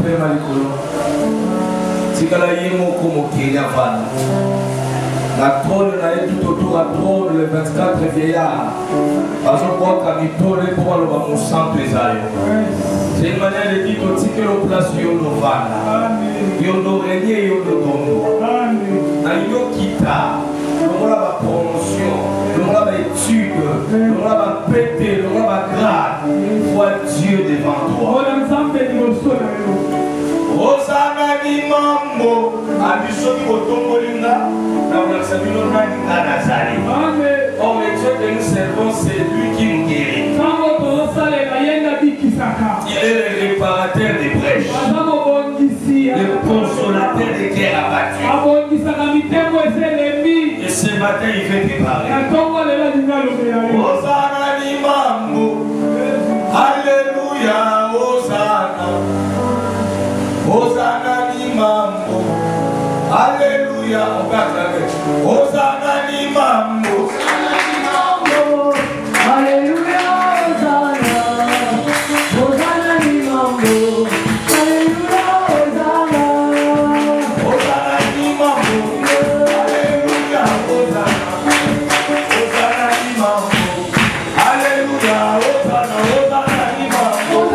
topema likolo. Tikala yemo como Kenya Fana. La trône n'a tout autour à trône, les 24 vieillards. Parce qu'on voit qu'à mi-tourne pour le mon sang pésaille. C'est une manière de dire aussi que l'on place Yono Vana. Yono Régnier, Yono Dono. Nayo Kita. L'on a la promotion, l'on a l'étude, l'on a la pété, l'on a la grâce. Vois Dieu devant toi. Osana ni mambo abisoki kotongolinga na unasabino nani anazali. Amen. Oh mais Dieu que nous servons, c'est lui qui nous guérit. Il est le réparateur des brèches, le consolateur des cœurs abattus. Et ce matin il fait préparer. Osana ni mambo. Alléluia, Osana. Hosanna ni mambo. Alléluia. Hosanna ni mambo. Alléluia. Hosanna. Hosanna ni mambo. Alléluia. Hosanna. Hosanna ni mambo. Alléluia. Hosanna. Hosanna ni mambo. Alléluia. Hosanna. Hosanna ni mambo.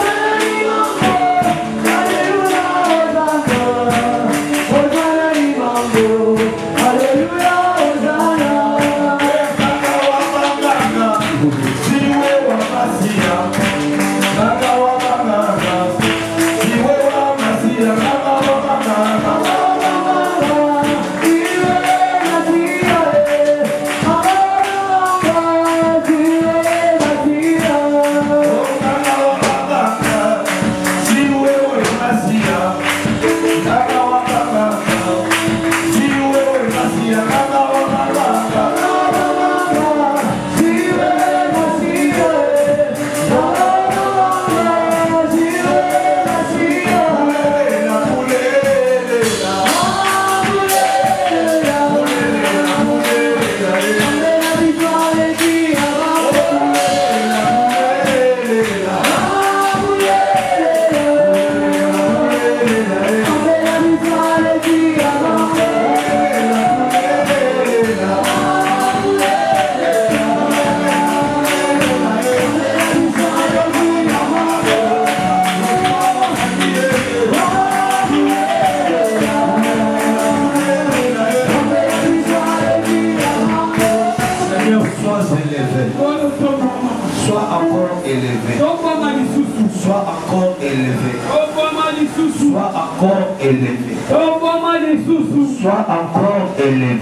Sois encore élevé.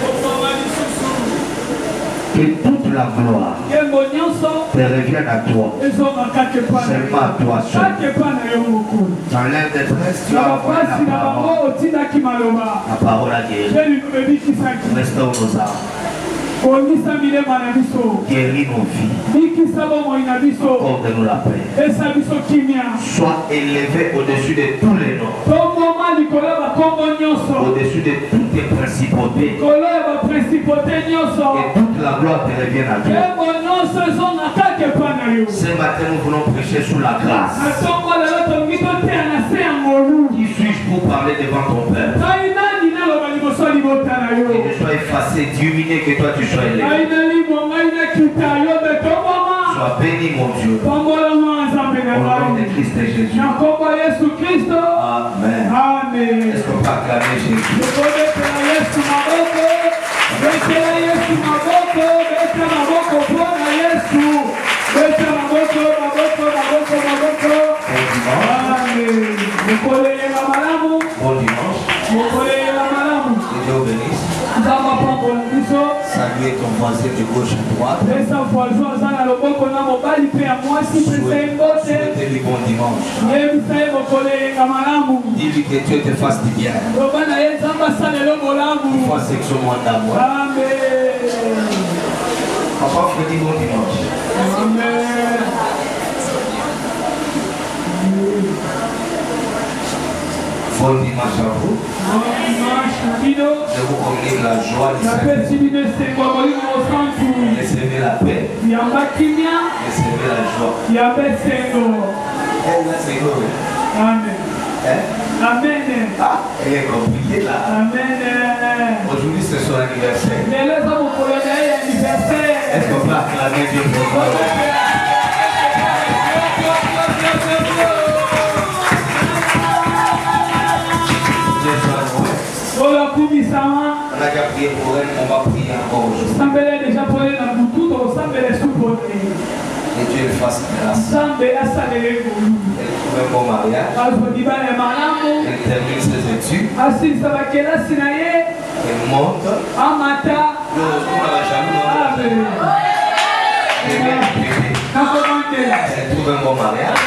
Que toute la gloire te revienne à toi. Seulement à toi seul. Dans l'air de presse, tu as envoyé la parole à guérir. Restaure nos âmes. Guéris nos vies. Accorde-nous la paix. Sois élevé au-dessus de tous les noms. Au-dessus de toutes tes principautés. Et toute la gloire te revienne à toi. Ce matin, nous voulons prêcher sous la grâce. Qui suis-je pour parler devant ton Père? Que je sois effacé, diminué, que toi tu sois élevé. Sois béni, mon Dieu. Au nom de Christ et Jésus. Amen. Est-ce qu'on peut acclamer Jésus? Bon dimanche. Que Dieu vous bénisse. Saluez ton voisin de gauche à droite. Souhaitez-lui bon dimanche. Dis-lui que Dieu te fasse du bien. Il faut section moins d'amour. Papa, je dis bon dimanche. Amen. Bon dimanche à vous. Je vous communique la joie du Seigneur. Recevez la paix. Recevez la joie. Amen. Amen. Ah, elle est compliquée là. Amen. Aujourd'hui c'est son anniversaire. Est-ce qu'on peut acclamer Dieu pour ça? On a déjà prié pour elle, on va prier encore aujourd'hui. Et Dieu lui fasse grâce. Elle trouve un bon mariage. Elle termine ses études. Elle monte. Elle trouve un bon mariage.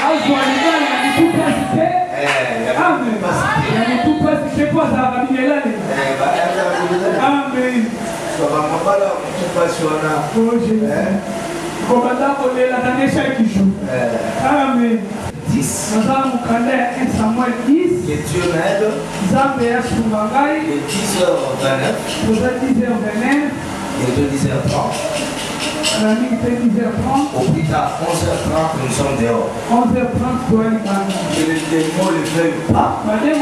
Amen. 10. Que Dieu m'aide. De 10h29 et de 10h30. Au plus tard, 11h30, nous sommes dehors. 11h30, Que les démons ne le veuillent pas.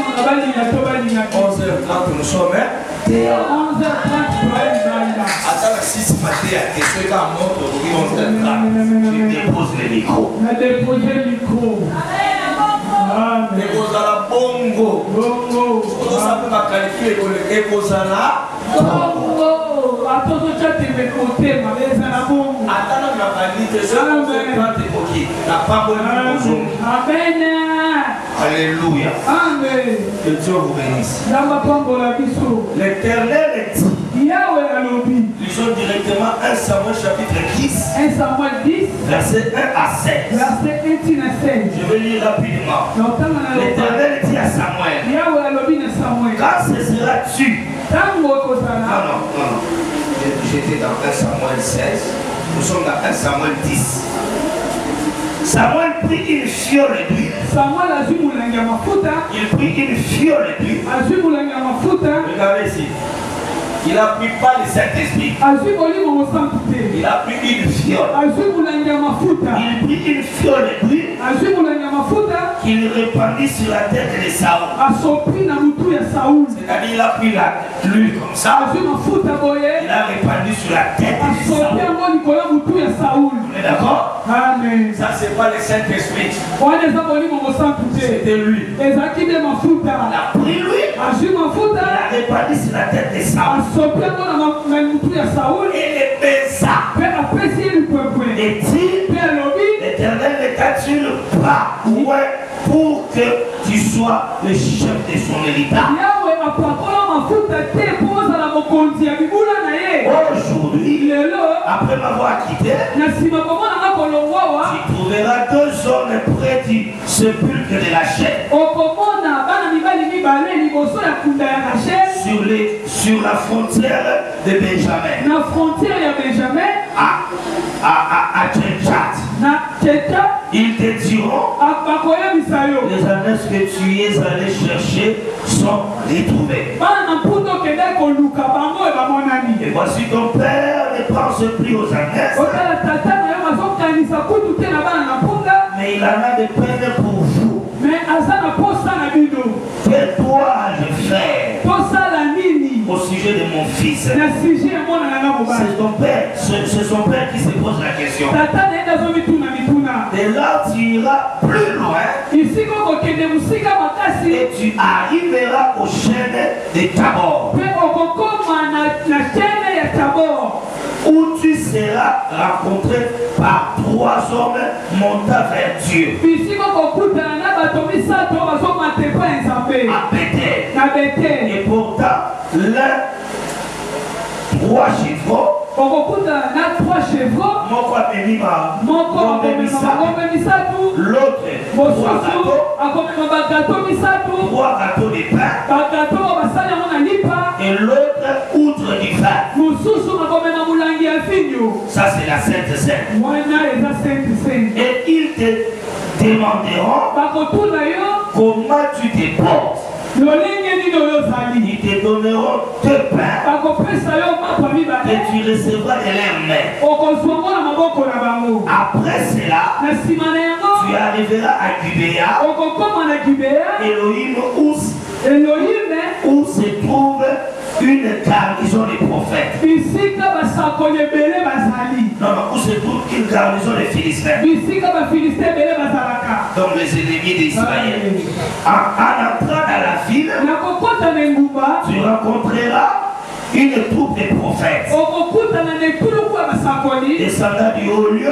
11h30, nous sommes dehors. Attends, si ce matin, il y a question qu'à montre, ils vont se tu déposes le micro. Dépose la bongo. Tout ça peut qualifier pour le dépose là. Attends, la qualité, c'est la parole de Amen. Alléluia. Amen. Que Dieu vous bénisse. L'Éternel est dit. Lisons directement 1 Samuel chapitre 10. 1 Samuel 10. Verset 1 à 7. Verset 1 à 7. Je vais lire rapidement. L'Éternel dit à Samuel. Quand cesseras-tu? Non. J'étais dans 1 Samuel 16. Nous sommes dans 1 Samuel 10. Samuel prit une fiole d'huile. Il prit une fiole d'huile. Regardez ici. Il n'a pris pas le Saint-Esprit. Il a pris une fiole. Il prit une fiole d'huile qu'il répandit sur la tête de Saoul. C'est-à-dire il a pris l'huile comme ça. Il a répandu sur la tête de Saoul. Vous êtes d'accord? Amen. Ça, c'est pas le Saint-Esprit. C'était lui. Il a pris l'huile. Il a répandu sur la tête de Saoul. Et les baisa. Et dit, l'Éternel ne t'a-t-il pas pour que tu sois le chef de son héritage? Aujourd'hui, après m'avoir quitté, tu trouveras 2 hommes près du sépulcre de la chair. Sur la frontière de Benjamin. À Tchétchat. Ils te diront, les années que tu es allé chercher sont retrouvées. Et voici ton père ne pense plus aux années. Mais il en a de peine pour vous. Que dois-je faire au sujet de mon fils? C'est son père qui se pose la question. Et là tu iras plus loin et tu arriveras au chêne de Tabor, où tu seras rencontré par 3 hommes montant vers Dieu à Bethel. Et pourtant l'un 3 chevaux, l'autre 3 gâteaux de pain et l'autre outre du vin. Ça c'est la Sainte Seine. Et ils te demanderont comment tu te portes. Ils te donneront 2 pains et tu recevras de leurs mains. Après cela, tu Tu arriveras à Gibéa. Elohim où se trouve une garnison de prophètes. Non, où se trouve une garnison de Philistins. Donc les ennemis d'Israël. En entrant dans la ville, tu rencontreras une troupe de prophètes. Descendant du haut lieu,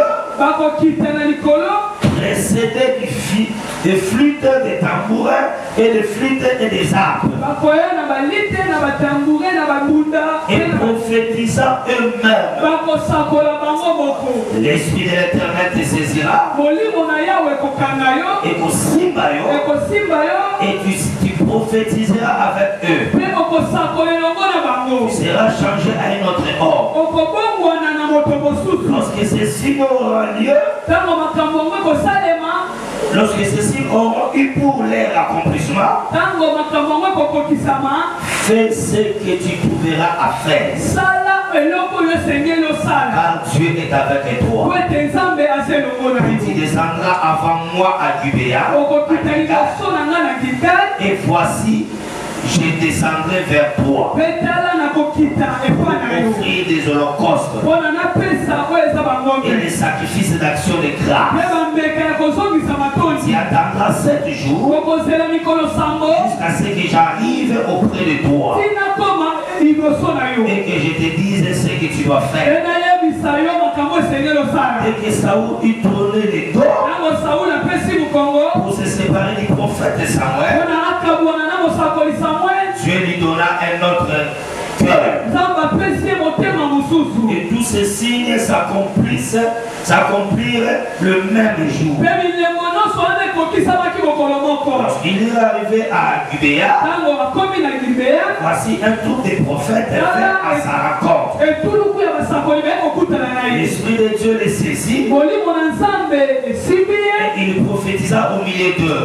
précédés des flûtes, des tambourins et des flûtes et des harpes. Et prophétisant eux-mêmes. L'Esprit de l'Éternel te saisira. Et au Simbayo. Et tu prophétiseras avec eux. Tu seras changé à un autre ordre. Lorsque ces signes auront lieu, lorsque ces signes auront eu pour leur accomplissement, fais ce que tu trouveras à faire. Car Dieu est avec toi. Tu descendras avant moi à Gibéa. Et voici, je descendrai vers toi pour offrir des holocaustes et des sacrifices d'action de grâce. Tu attendras 7 jours jusqu'à ce que j'arrive auprès de toi et que je te dise ce que tu dois faire. Et que Saoul eut tourné les dos pour se séparer du prophète Samuel, Dieu lui donna un autre cœur. Et tous ces signes s'accomplirent le même jour. Lorsqu'il est arrivé à Gibéa, voici un tour des prophètes fait à sa rencontre. L'Esprit de Dieu les saisit et il prophétisa au milieu d'eux.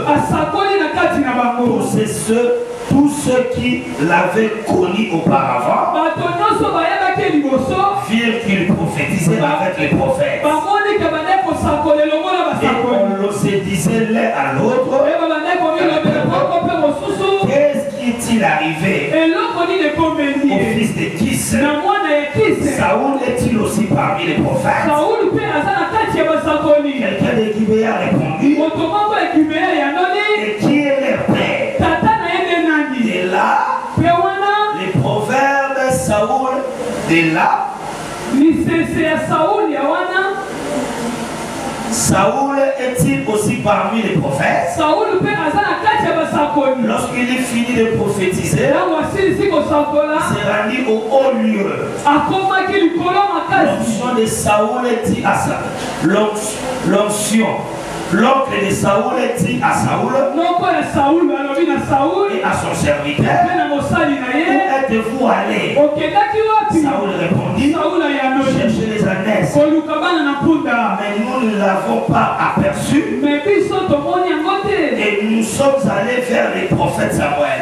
Tous ceux qui l'avaient connu auparavant virent qu'il prophétisait avec les prophètes. Et on se disait l'un à l'autre, qu'est-ce qui est-il arrivé au fils de Kis? Saoul est-il aussi parmi les prophètes? Quelqu'un de Gibéa a répondu, et qui est leur père? Et là, les proverbes Saoul, de là, Saoul est-il aussi parmi les prophètes? Lorsqu'il est fini de prophétiser, il s'est rendu au haut lieu. L'onction de Saoul dit à l'onction. L'oncle de Saoul dit à Saoul et à son serviteur, où êtes-vous allé? Saoul répondit, cherchez les ânesses. Mais nous ne l'avons pas aperçu. Et nous sommes allés vers les prophètes Samuel.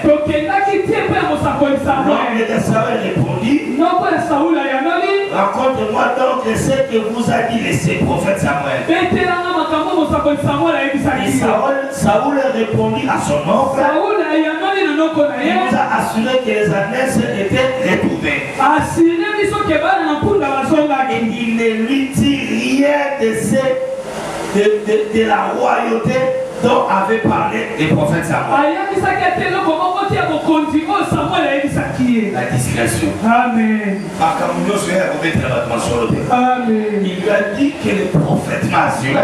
L'oncle de Saoul répondit, raconte-moi donc ce que vous a dit les prophètes Samuel. Et Saoul répondit à son oncle. Il nous a assuré que les ânesses étaient retrouvées. Et il ne lui dit rien de la royauté dont avait parlé les prophètes Samuel. La discrétion. Amen. Il lui a dit que le prophète m'a assuré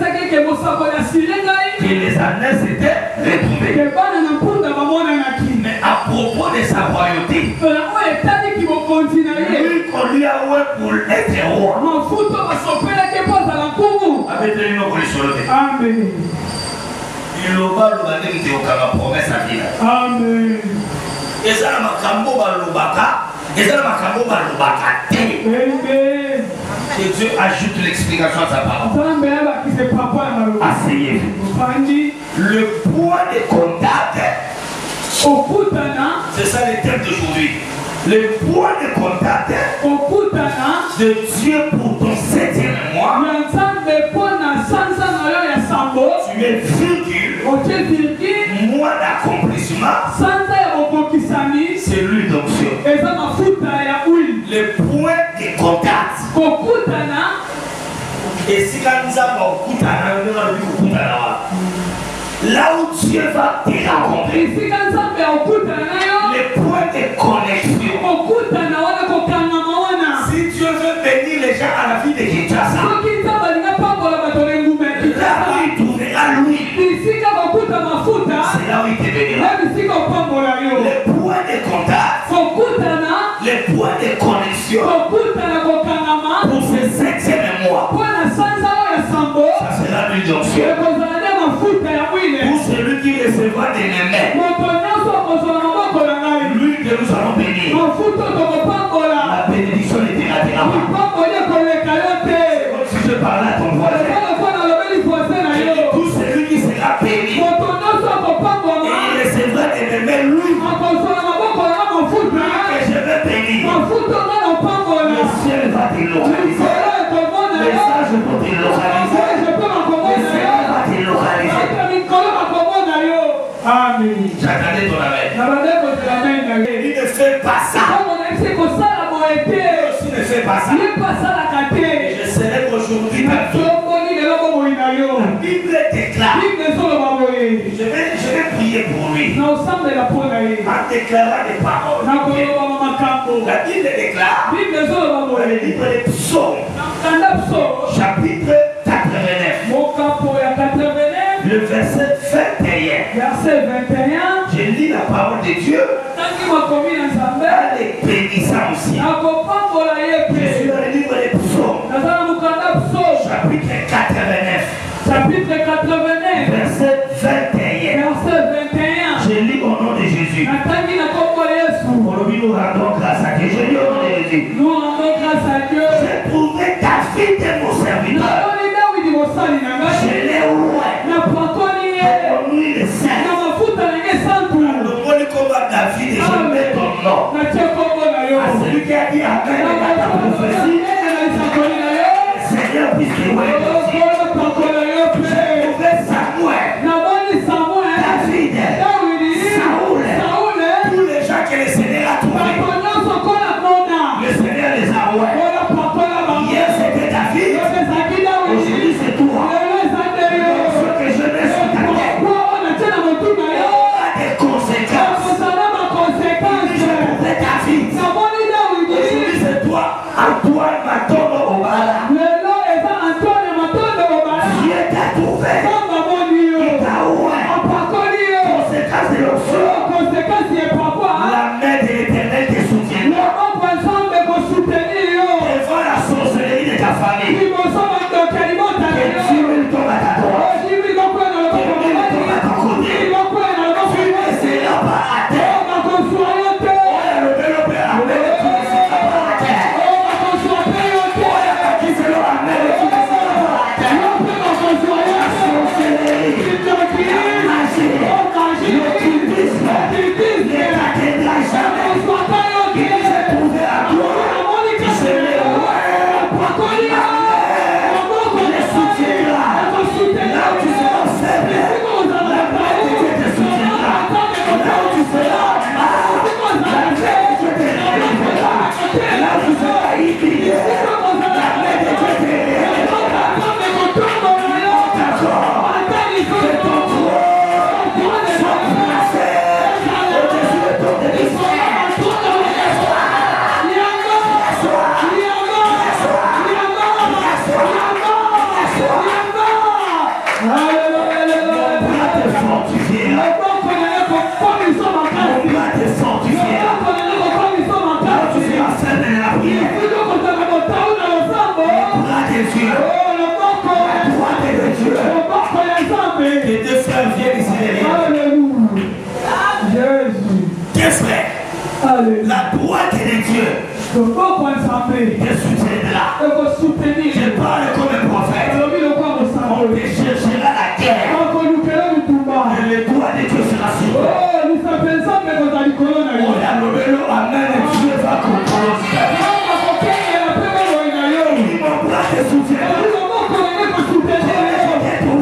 que les ânesses étaient retrouvées. Mais à propos de sa royauté, lui qu'on lui a oué pour être roi. Avec le nom pour les solotés. Amen. Il loba lobane de okanga promesse à vie. Amen. Et ça la makambo balobaka, et ça la makambo balobaka. Amen. Que Dieu ajoute l'explication à sa parole. Asseyez-vous. Le point de contact, c'est ça le thème d'aujourd'hui. Le point de contact de Dieu pour ton 7e mois Tu mets virgule. Moi d'accomplissement. C'est l'huile d'onction. Le point de contact. Et si quand nous avons là où Dieu va te rencontrer, le point de connexion. Si Dieu veut bénir les gens à la vie de Kinshasa, là où il trouvera lui, c'est là où il te bénira. Le point de contact, le point de connexion pour ce 7e mois, ça sera l'huile d'onction. Pour celui qui recevra de mes mains, l'huile que nous allons bénir, la bénédiction ne te ratera pas. Si je parle à ton voisin, tout celui qui sera béni, et il recevra de mes mains l'huile que je vais bénir, le ciel va te localiser. Les sages vont te localiser. Le ciel va te localiser. Amen. J'attendais ton amen. Il ne fait pas ça. Si ne fait pas ça, je serai aujourd'hui ta vie. La Bible déclare. Je vais prier pour lui. En déclarant des paroles. La Bible déclare. Dans le livre des psaumes. Chapitre 89. Le verset 21. Je lis la parole de Dieu. Elle est bénissante aussi. Je suis dans le livre des psaumes. Chapitre 89. Verset 21. Je lis au nom de Jésus. Nous rendons grâce à Dieu. Je lis au nom de Jésus. J'ai trouvé David de mon serviteur. Je l'ai oué. Pour lui le Saint. Le monde comme David et je mets ton nom. À celui qui a dit Amen à ta prophétie. Seigneur puisse te louer. J'ai trouvé Samuel. David. Saoul. Tous les gens que le Seigneur a trouvés. Le Seigneur les a oués. Hier c'était David. Aujourd'hui c'est toi. Ce que je mets sur ta tête aura des conséquences. Je trouvais David. Aujourd'hui c'est toi. Antoine Matono Obala. Dieu t'a trouvé. Il t'a oué. Conséquence de l'option. La main de l'Éternel te soutiendra. Devant la sorcellerie de ta famille. Que Dieu me tombe à ta droite. Que Dieu me tombe à ton côté. Tu ne seras pas à terre. Les deux frères viennent ici derrière. Deux frères. La droite de Dieu te soutiendra. Je parle comme un prophète. On te cherchera la guerre. Et le droit de Dieu sera sur toi. On a nommé le Amen et Dieu va comprendre. Mon bras te soutiendra.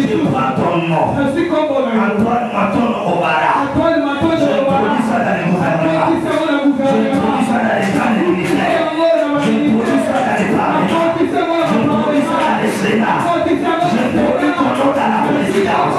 prends ton nom. Antoine Maton Obara. J'introduis ça dans les gouvernements. J'introduis ça dans les camps des ministères. J'introduis ça dans les parlements. J'introduis ça dans les sénats. J'introduis ton nom dans la présidence.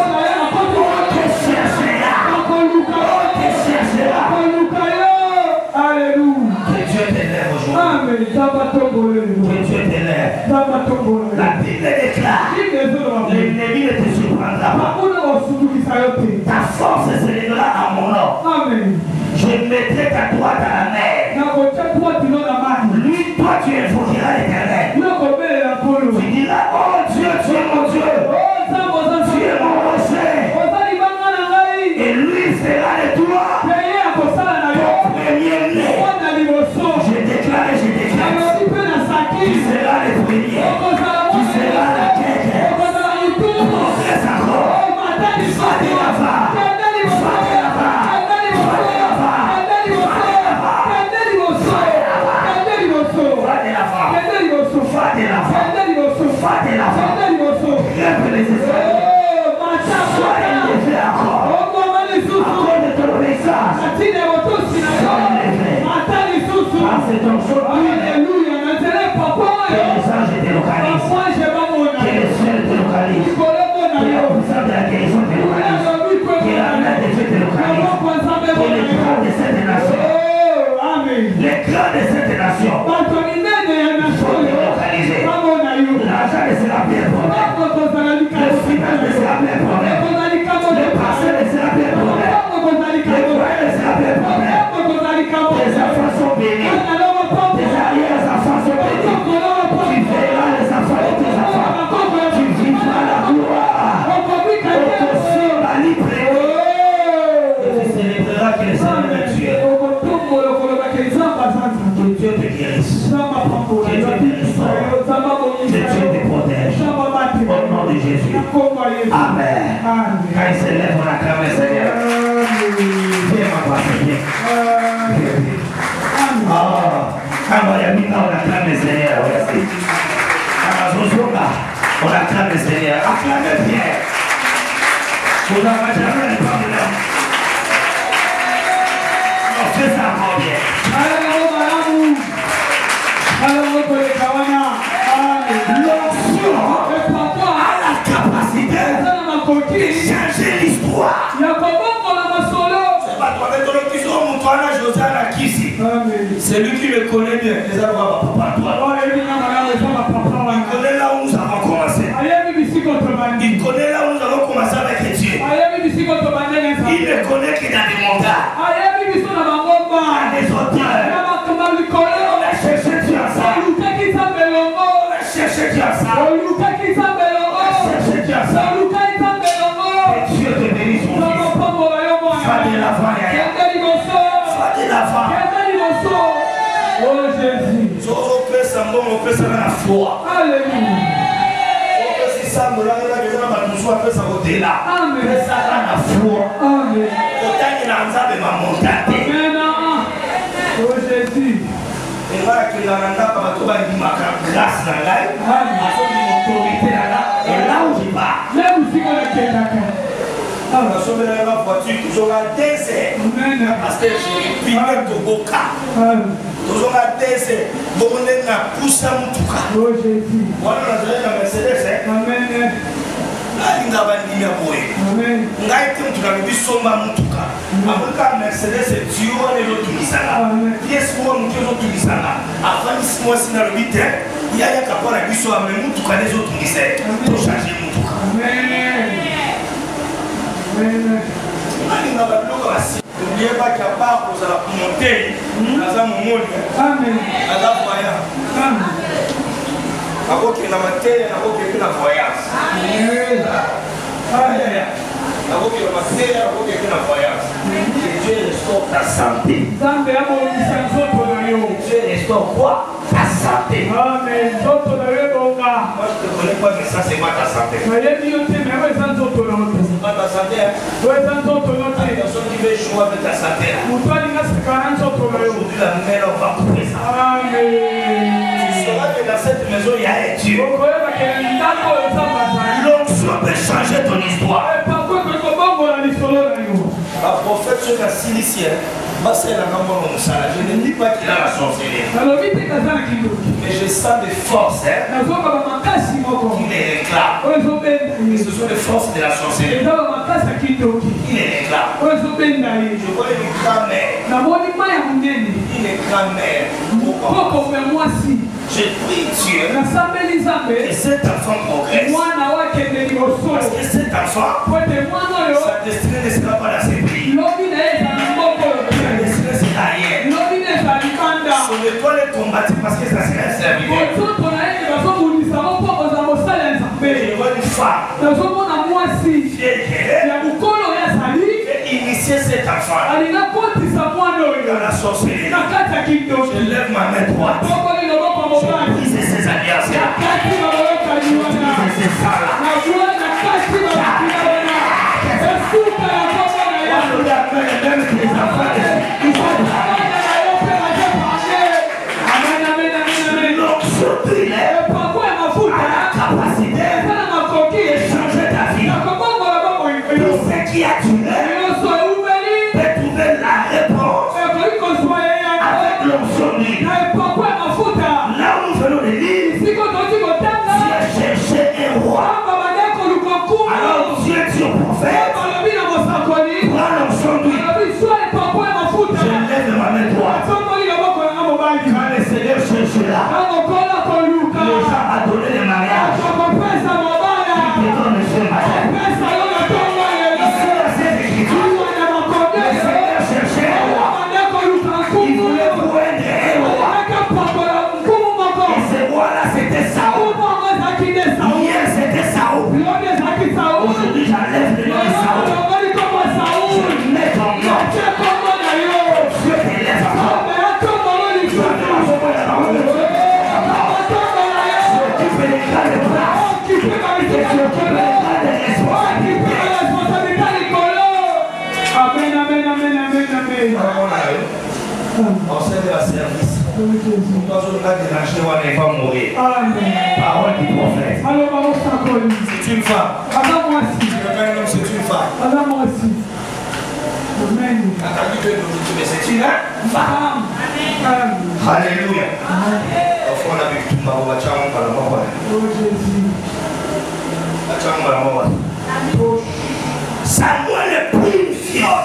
Que Dieu t'élève. La Bible déclare. L'ennemi ne te surprendra pas. Ta force s'élèvera à mon nom. Je mettrai ta droite à la mer. Lui, toi, tu invoqueras l'Éternel. Tu diras, oh Dieu, tu es mon Dieu. Tu es mon rocher. Et lui fera de toi ton premier-né. Je déclare et je déclare. Tu seras le premier. Tu seras la tête. Progresse encore. Va de là-bas. Va de là-bas. Lève les esprits. Sois élevé encore. Encore de ton obéissance. Sois élevé. Parce que ton jour que les anges te localisent. Que le ciel te localise. Que la puissance de la guérison te localise. Que la main de Dieu te localise. Que les grands de cette nation. Les grands de cette nation sont délocalisés. L'argent ne sera plus un problème. Le finance ne sera plus un problème. Le passé ne sera plus un problème. Le foyer ne sera plus un problème. Tes enfants sont bénis. Tes arrière-enfants sont bénis. Tu verras les enfants de tes enfants. Tu vivras la gloire. Et tu célébreras que le Seigneur est Dieu. Que Dieu te guérisse. Que Dieu te restaure. Que Dieu te protège. Au nom de Jésus. Amen. Quand il se lève, on acclame le Seigneur. Viens m'embrasser, viens. Quand on a mis là, on acclame le Seigneur. On acclame le Seigneur. Acclamez bien. Vous n'avez jamais le problème. On fait ça encore bien. L'onction a la capacité de changer l'histoire. C'est lui qui me connaît bien. Il connaît là où nous avons commencé. Il connaît là où nous avons commencé avec Dieu. Il ne connaît que dans des montagnes. Des auteurs. On a cherché Dieu ensemble. On a cherché Dieu ensemble. On a cherché Dieu ensemble. Et Dieu te bénisse mon fils. Va de l'avant, Yaya. Va de l'avant. Oh Jésus. On peut ça dans la foi. Alléluia. On peut si ça me l'a dit, on peut ça au-delà. Amen. On peut ça dans la foi. Amen. Autant qu'il a un ma montagne. Oh Jésus. Et voilà que dans la grâce dans la autorité là. Et là où je vais. On a sauvé la voiture, toujours à désert. Parce que j'ai piqué au boca. Toujours à désert. Bon, on est là, pousse à mon tout cas. Oh Jésus. Voilà, on a donné la Mercedes. Amen. Là, il n'a pas dit à moi. Amen. On a été tout à l'heure, son mon tout cas. Après, la Mercedes, c'est Dieu, on est l'autre qui s'en a. Qu'est-ce qu'on a l'autre qui s'en a? Avant 6 mois, si on a le 8 ans, il y a un capot à l'issue, mais mon tout cas, les autres qui s'en a. Pour changer mon tout cas. Amen. N'oubliez pas qu'il y a pas pour monter dans un moment. Amen. Dans un voyage. Amen. Avant qu'il y ait un voyage. Avant qu'il y ait un voyage. Que Dieu restaure ta santé. Dieu restaure quoi? Ta santé. Amen. Moi je ne te connais pas, mais ça c'est pas ta santé. C'est pas ta santé. La personne qui veut jouer avec ta santé. Aujourd'hui la mère on va couper ça. Tu sauras que dans cette maison il y a un Dieu. L'onction peut changer ici, je ne dis pas qu'il a la sorcellerie. Mais je sens des forces qui les réclament. Et ce sont des forces de la sorcellerie qui les réclament. Je vois une grand-mère. Une grand-mère. Je prie Dieu que cet enfant progresse. Parce que cet enfant, sa destinée ne sera pas dans ses prix. Sa destinée sera ailleurs. Son étoile est combattue parce que ça sera un serviteur. Je vois une femme qui initier cet enfant dans la sorcellerie. Je lève ma main droite. Je brise ses alliances. Je brise ses salles. Même tes enfants. L'onction de l'air a la capacité de changer ta vie. Pour ce qui a tué, de trouver la réponse avec l'onction de l'air. Là où nous venons de lire, Dieu cherchait un roi. Alors Dieu dit au prophète, prends l'onction de l'air. Je lève ma main droite. Quand le Seigneur cherchera, les gens a donné le mariage. Il te donne ce matin. Ici, dans cette écriture, le Seigneur cherchait un roi. Il voulait prendre un roi. Et ce roi-là, c'était Saoul. Hier, c'était Saoul. Aujourd'hui, j'enlève le nom de Saoul. Je mets ton nom. Dieu t'élève encore. On sert de la service. Pourquoi je ne pas déranger, on ne va mourir. Parole du prophète. C'est une femme. Le prénom, c'est une femme. Mais c'est une femme. Alléluia. On a vu tout le monde. Samuel prit une fiole.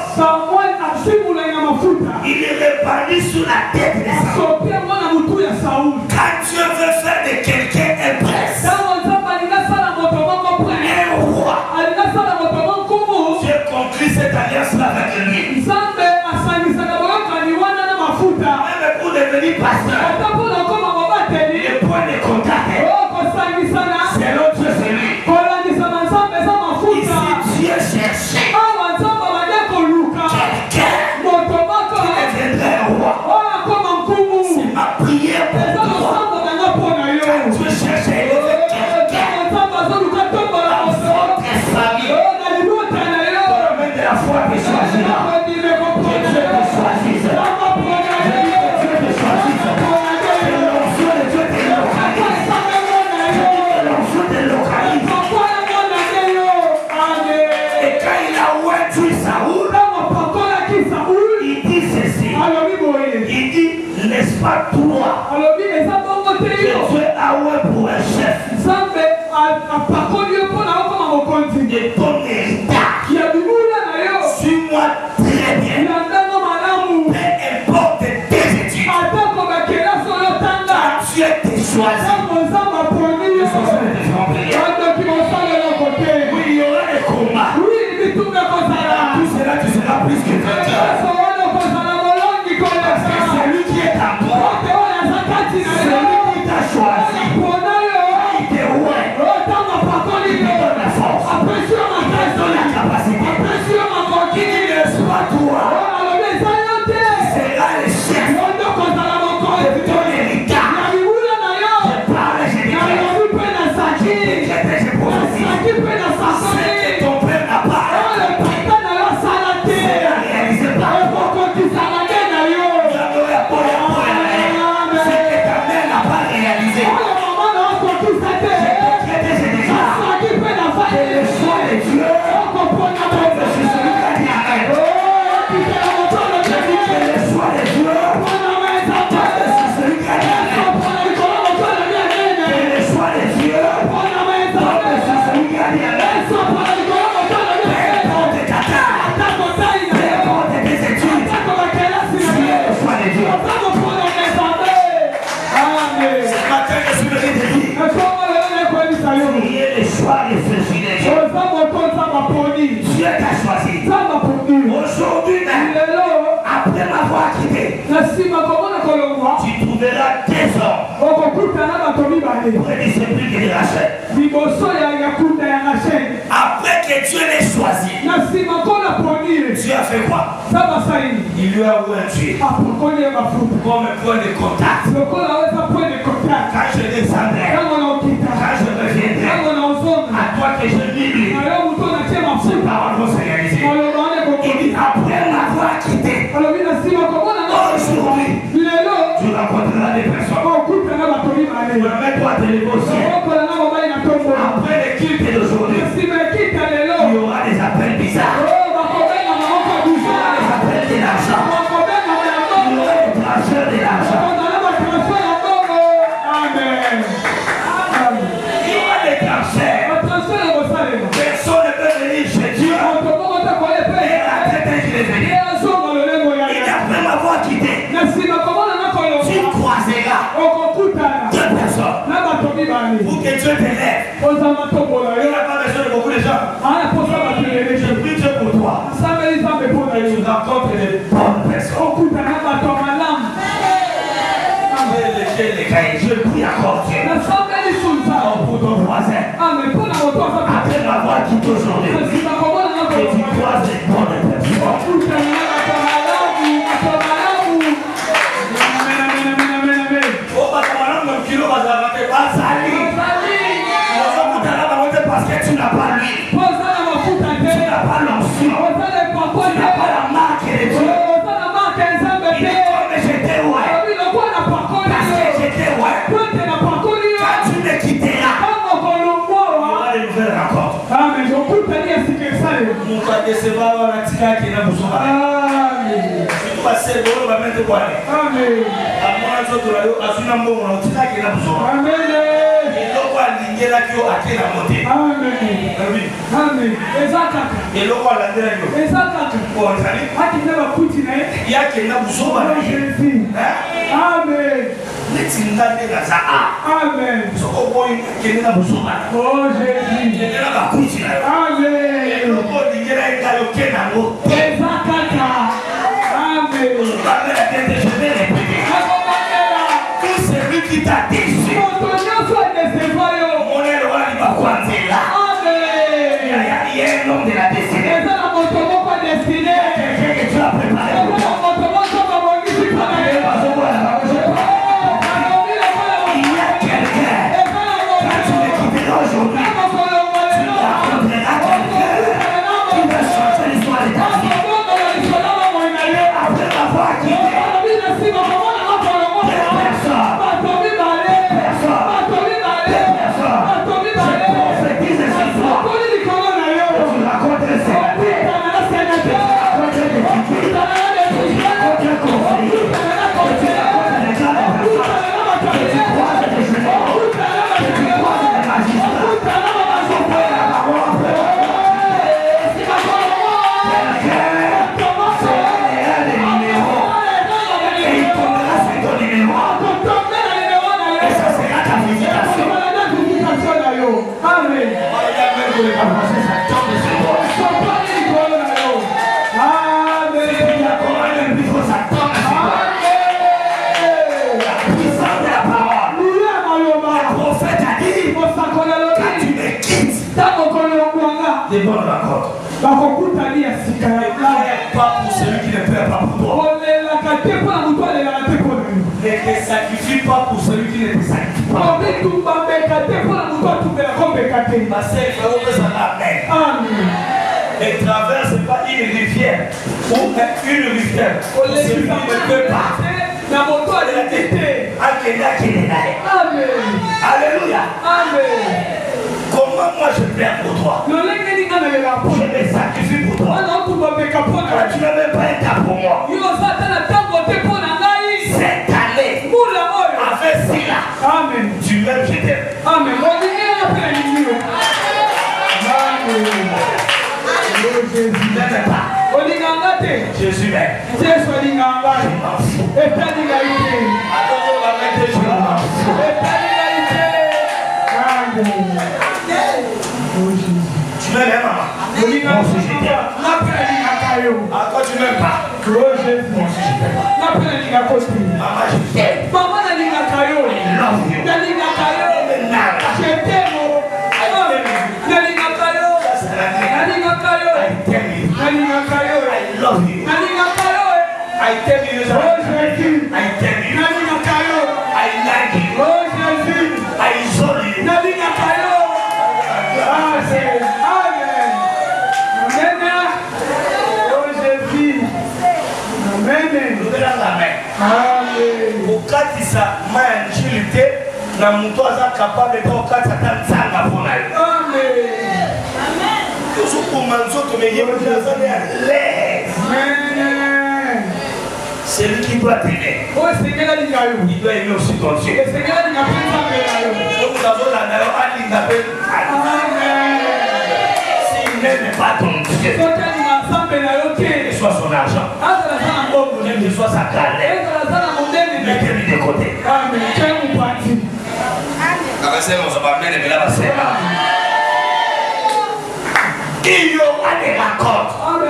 Il est répandu sur la tête de Saoul. Quand Dieu veut faire de quelqu'un un prince, un roi, Dieu conclut cette alliance-là avec lui. Même pour devenir pasteur, le point de contact, selon Dieu, c'est lui. Ici, Dieu cherchait quelqu'un qui deviendrait un roi. C'est ma prière pour toi. Quand Dieu cherchait quelqu'un dans votre famille, dans le domaine de la foi, tu choisiras. Que Dieu te choisisse. Que Dieu te choisisse. Que l'onction de Dieu te localise. Que l'onction te localise. Et quand il a oué Saoul, il dit ceci. Il dit, n'est-ce pas toi que Dieu a oué pour un chef de ton héritage? Suis-moi très bien. Peu importe tes études. Dieu te choisit. Oui, il y aura des combats. Tout cela, tu seras plus que vainqueur. Parce que celui qui est en toi, celui qui t'a choisi, il te oué, il te donne la force, il te donne la le choix réfléchi de Dieu. Dieu t'a choisi. Aujourd'hui même, après m'avoir quitté, tu trouveras des hommes. Prédit c'est plus que Rachel. Après que Dieu l'ait choisi, Dieu a fait quoi? Il lui a oublié comme un point de contact. Quand je descendrai, quand je reviendrai, à toi que je livre, ces paroles vont se réaliser. Il dit après m'avoir quitté, aujourd'hui, tu rencontreras des personnes. Remets-toi à te lever au ciel. Après le culte d'aujourd'hui, il y aura des appels bizarres. Il y aura des appels de l'argent. Il y aura des transferts de l'argent. Il y aura des transferts. Personne ne peut venir chez Dieu. Et la tête est venue. Et après m'avoir quitté, tu croiseras deux personnes pour que Dieu t'élève. Il n'a pas besoin de beaucoup de gens. Je prie Dieu pour toi. Tu rencontres les bonnes personnes. Je prie encore Dieu pour ton voisin. Après m'avoir quitté aujourd'hui, que tu croises les bonnes personnes. Parce que tu n'as pas l'huile, tu n'as pas l'onction, tu n'as pas la marque de Dieu. Il est comme j'étais ouais. Parce que j'étais ouais. Quand tu me quitteras, il y aura de nouvelles rencontres. Nous va décevoir la tika qui n'a besoin. Tu vas passer le va mettre quoi? Amen. À moi, je dois aller à une amont, la tika qui n'a besoin. Amen. Et tout celui qui t'a déçu, il y a un homme de la destinée. Quelqu'un que tu as préparé pour toi. Il y a quelqu'un, quand tu me quitteras aujourd'hui, tu rencontreras quelqu'un qui va changer l'histoire de ta vie. Après m'avoir quitté, des bonnes rencontres. Pas pour celui qui ne prie pas pour toi. Ne te sacrifie pas pour celui qui ne te sacrifie pas. Parce qu'il faut que ça l'amène. Et traverse pas une rivière ou une rivière. Celui qui ne peut pas. Alléluia. Amen. Comment moi je plains pour toi? Je me sacrifie pour toi. Tu n'as même pas été pour moi. Cette année, avec Sila, amen. Tu m'aimes, je t'aime. Amen. Je n'aime pas. Je suis bête. Je m'en fous. Attends, on va mettre je m'en fous. Moi aussi je t'aime. Ah, toi tu m'aimes pas. Moi aussi je t'aime. Maman je t'aime. I love you. Je t'aime. I love you. I tell you, I tell you, I like you, I saw you. Okatisa manjilite na mtu aza capable de okatisa tanzanga pona yo. Amen. Toujours pour manzoto mais yebo nazane à l'aise. C'est lui qui doit t'aimer. Il doit aimer aussi ton Dieu. Donc nous avons la meilleure Amen. S'il n'aime pas ton Dieu, quel que soit son argent, quel que soit sa galère, mettez-lui de côté. Il y aura des racontes.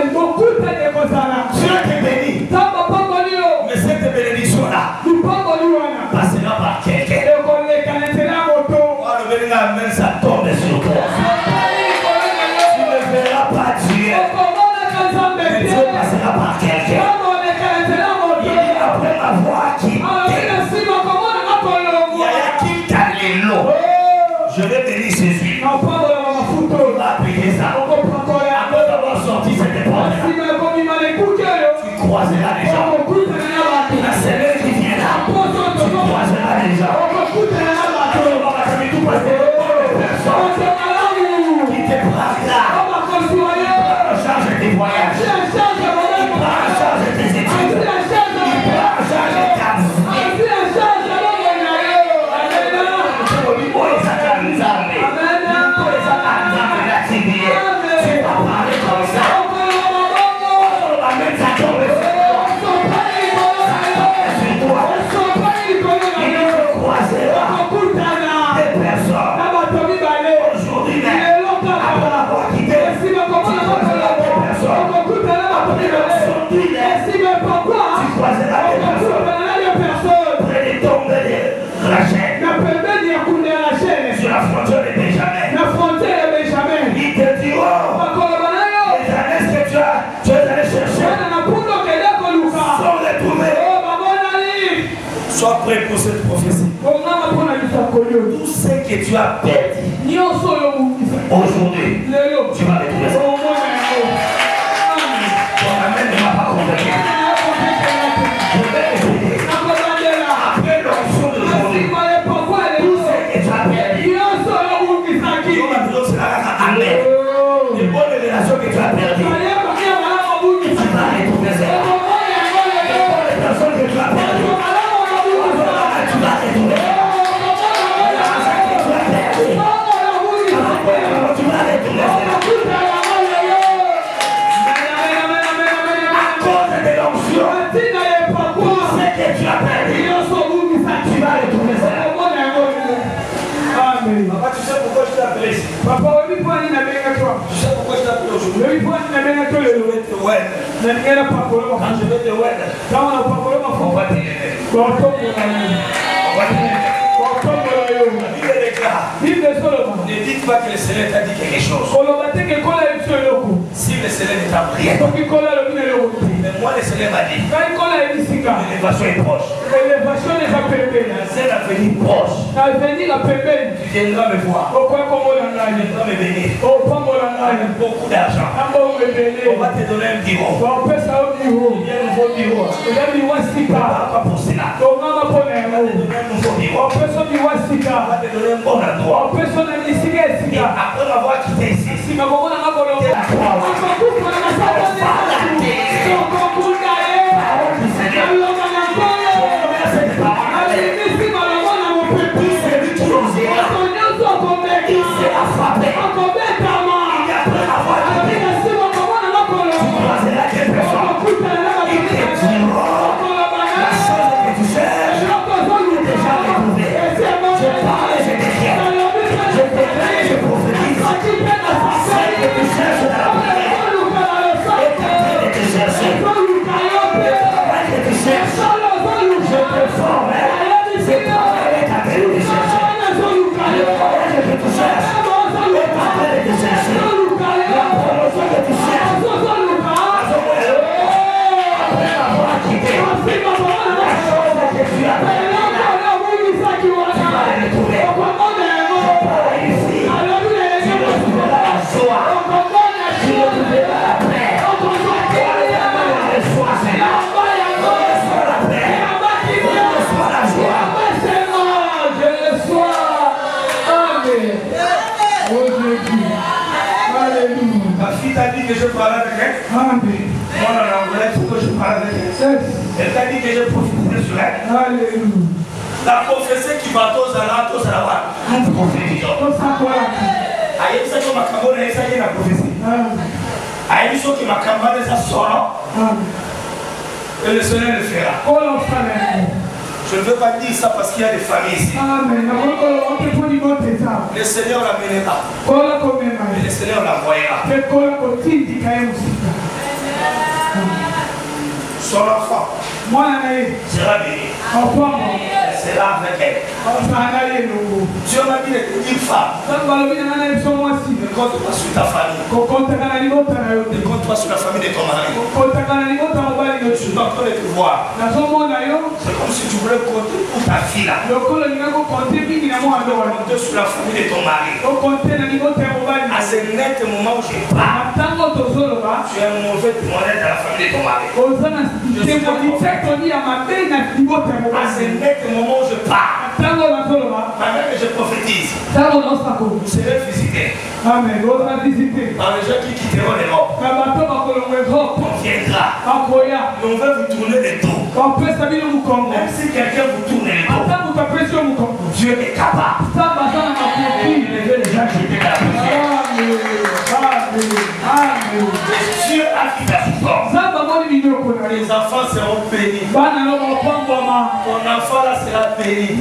Dieu te bénit. Mais cette bénédiction-là passera par quelqu'un. Même ça tombe sur toi. Tu ne verras pas Dieu. Mais Dieu passera par quelqu'un. Il dit après m'avoir quitté, il y a je vais bénir ses huiles. Il va payer ça. Après avoir sorti cette épreuve, tu croiseras les gens. La semaine qui viendra, tu croiseras les gens. Qui te prendra en charge des voyages, il prend en charge des études, il prend en charge des taxes. Tu vas parler comme ça. On va mettre ça tomber sur toi. Il te croisera des personnes. Aujourd'hui même, après avoir quitté, tu croiseras des personnes. Après leur sortie, tu croiseras des personnes. Près des tombes de Rachel, sur la frontière de Benjamin. Il te dit, oh, les années que tu es allé chercher sont retrouvées. Sois prêt pour cette prophétie. Tout ce que tu as perdu aujourd'hui, tu vas retrouver ça. Ton amen ne m'a pas convaincu. Je vais écouter. Après l'onction d'aujourd'hui, tout ce que tu as perdu, amen. Les bonnes relations que tu as perdues, tu vas retrouver ça. Les bonnes personnes que tu as perdues, tu vas retrouver ça. L'argent que tu as perdu, tu vas retrouver ça. À cause de l'onction, tout ce que tu as perdu, tu vas retrouver ça. Papa, tu sais pourquoi je t'ai appelé ici? Papa, tu sais pourquoi je t'ai appelé aujourd'hui? Quand je vais te wed, on va t'aider. On va t'aider. Ne dites pas que le Seigneur t'a dit quelque chose. Si le Seigneur ne t'a prié, mais moi le Seigneur m'a dit, l'élévation est proche. C'est l'avenir proche. Tu viendras me voir. Tu viendras me bénir. Avec beaucoup d'argent. On va te donner un bureau. Il y a un nouveau bureau. Pas pour cela. On va te donner un nouveau bureau. On va te donner un bon endroit. Et après avoir quitté ici, je prophétise. t'a dit que je parle avec elle. Amen. Moi, en anglais, il faut que je parle avec elle. Elle t'a dit que je profiterai sur elle. Alléluia. La prophétie qui va tous à la prophétie. Aïe, ça que ma camarade est ça qui est la prophétie. Aïe, ça que ma camarade est ça sort. Et le Seigneur le fera. Je ne veux pas dire ça parce qu'il y a des familles ici. Amen. Le Seigneur l'amènera. Et le Seigneur l'envoyera. Son enfant sera béni. Sera avec elle. Dieu m'a dit de dire femme. Ne compte pas sur ta famille. Ne compte pas sur la famille de ton mari. Je dois encore te voir. C'est comme si tu voulais compter pour ta fille là. Compter sur la famille de ton mari. À ce net moment où je parle, tu es un mauvais témoignage dans la famille de ton mari. À ce net moment où je parle, maintenant que je prophétise, vous serez visités. Amen. Par les gens qui quitteront l'Europe. On viendra. Mais on va vous tourner les dos. Même si quelqu'un vous tourne les dos, Dieu est capable. Levez les gens qui étaient dans la prière. Dieu a fait sa souffrance. Les enfants seront bénis. Ton enfant là sera béni.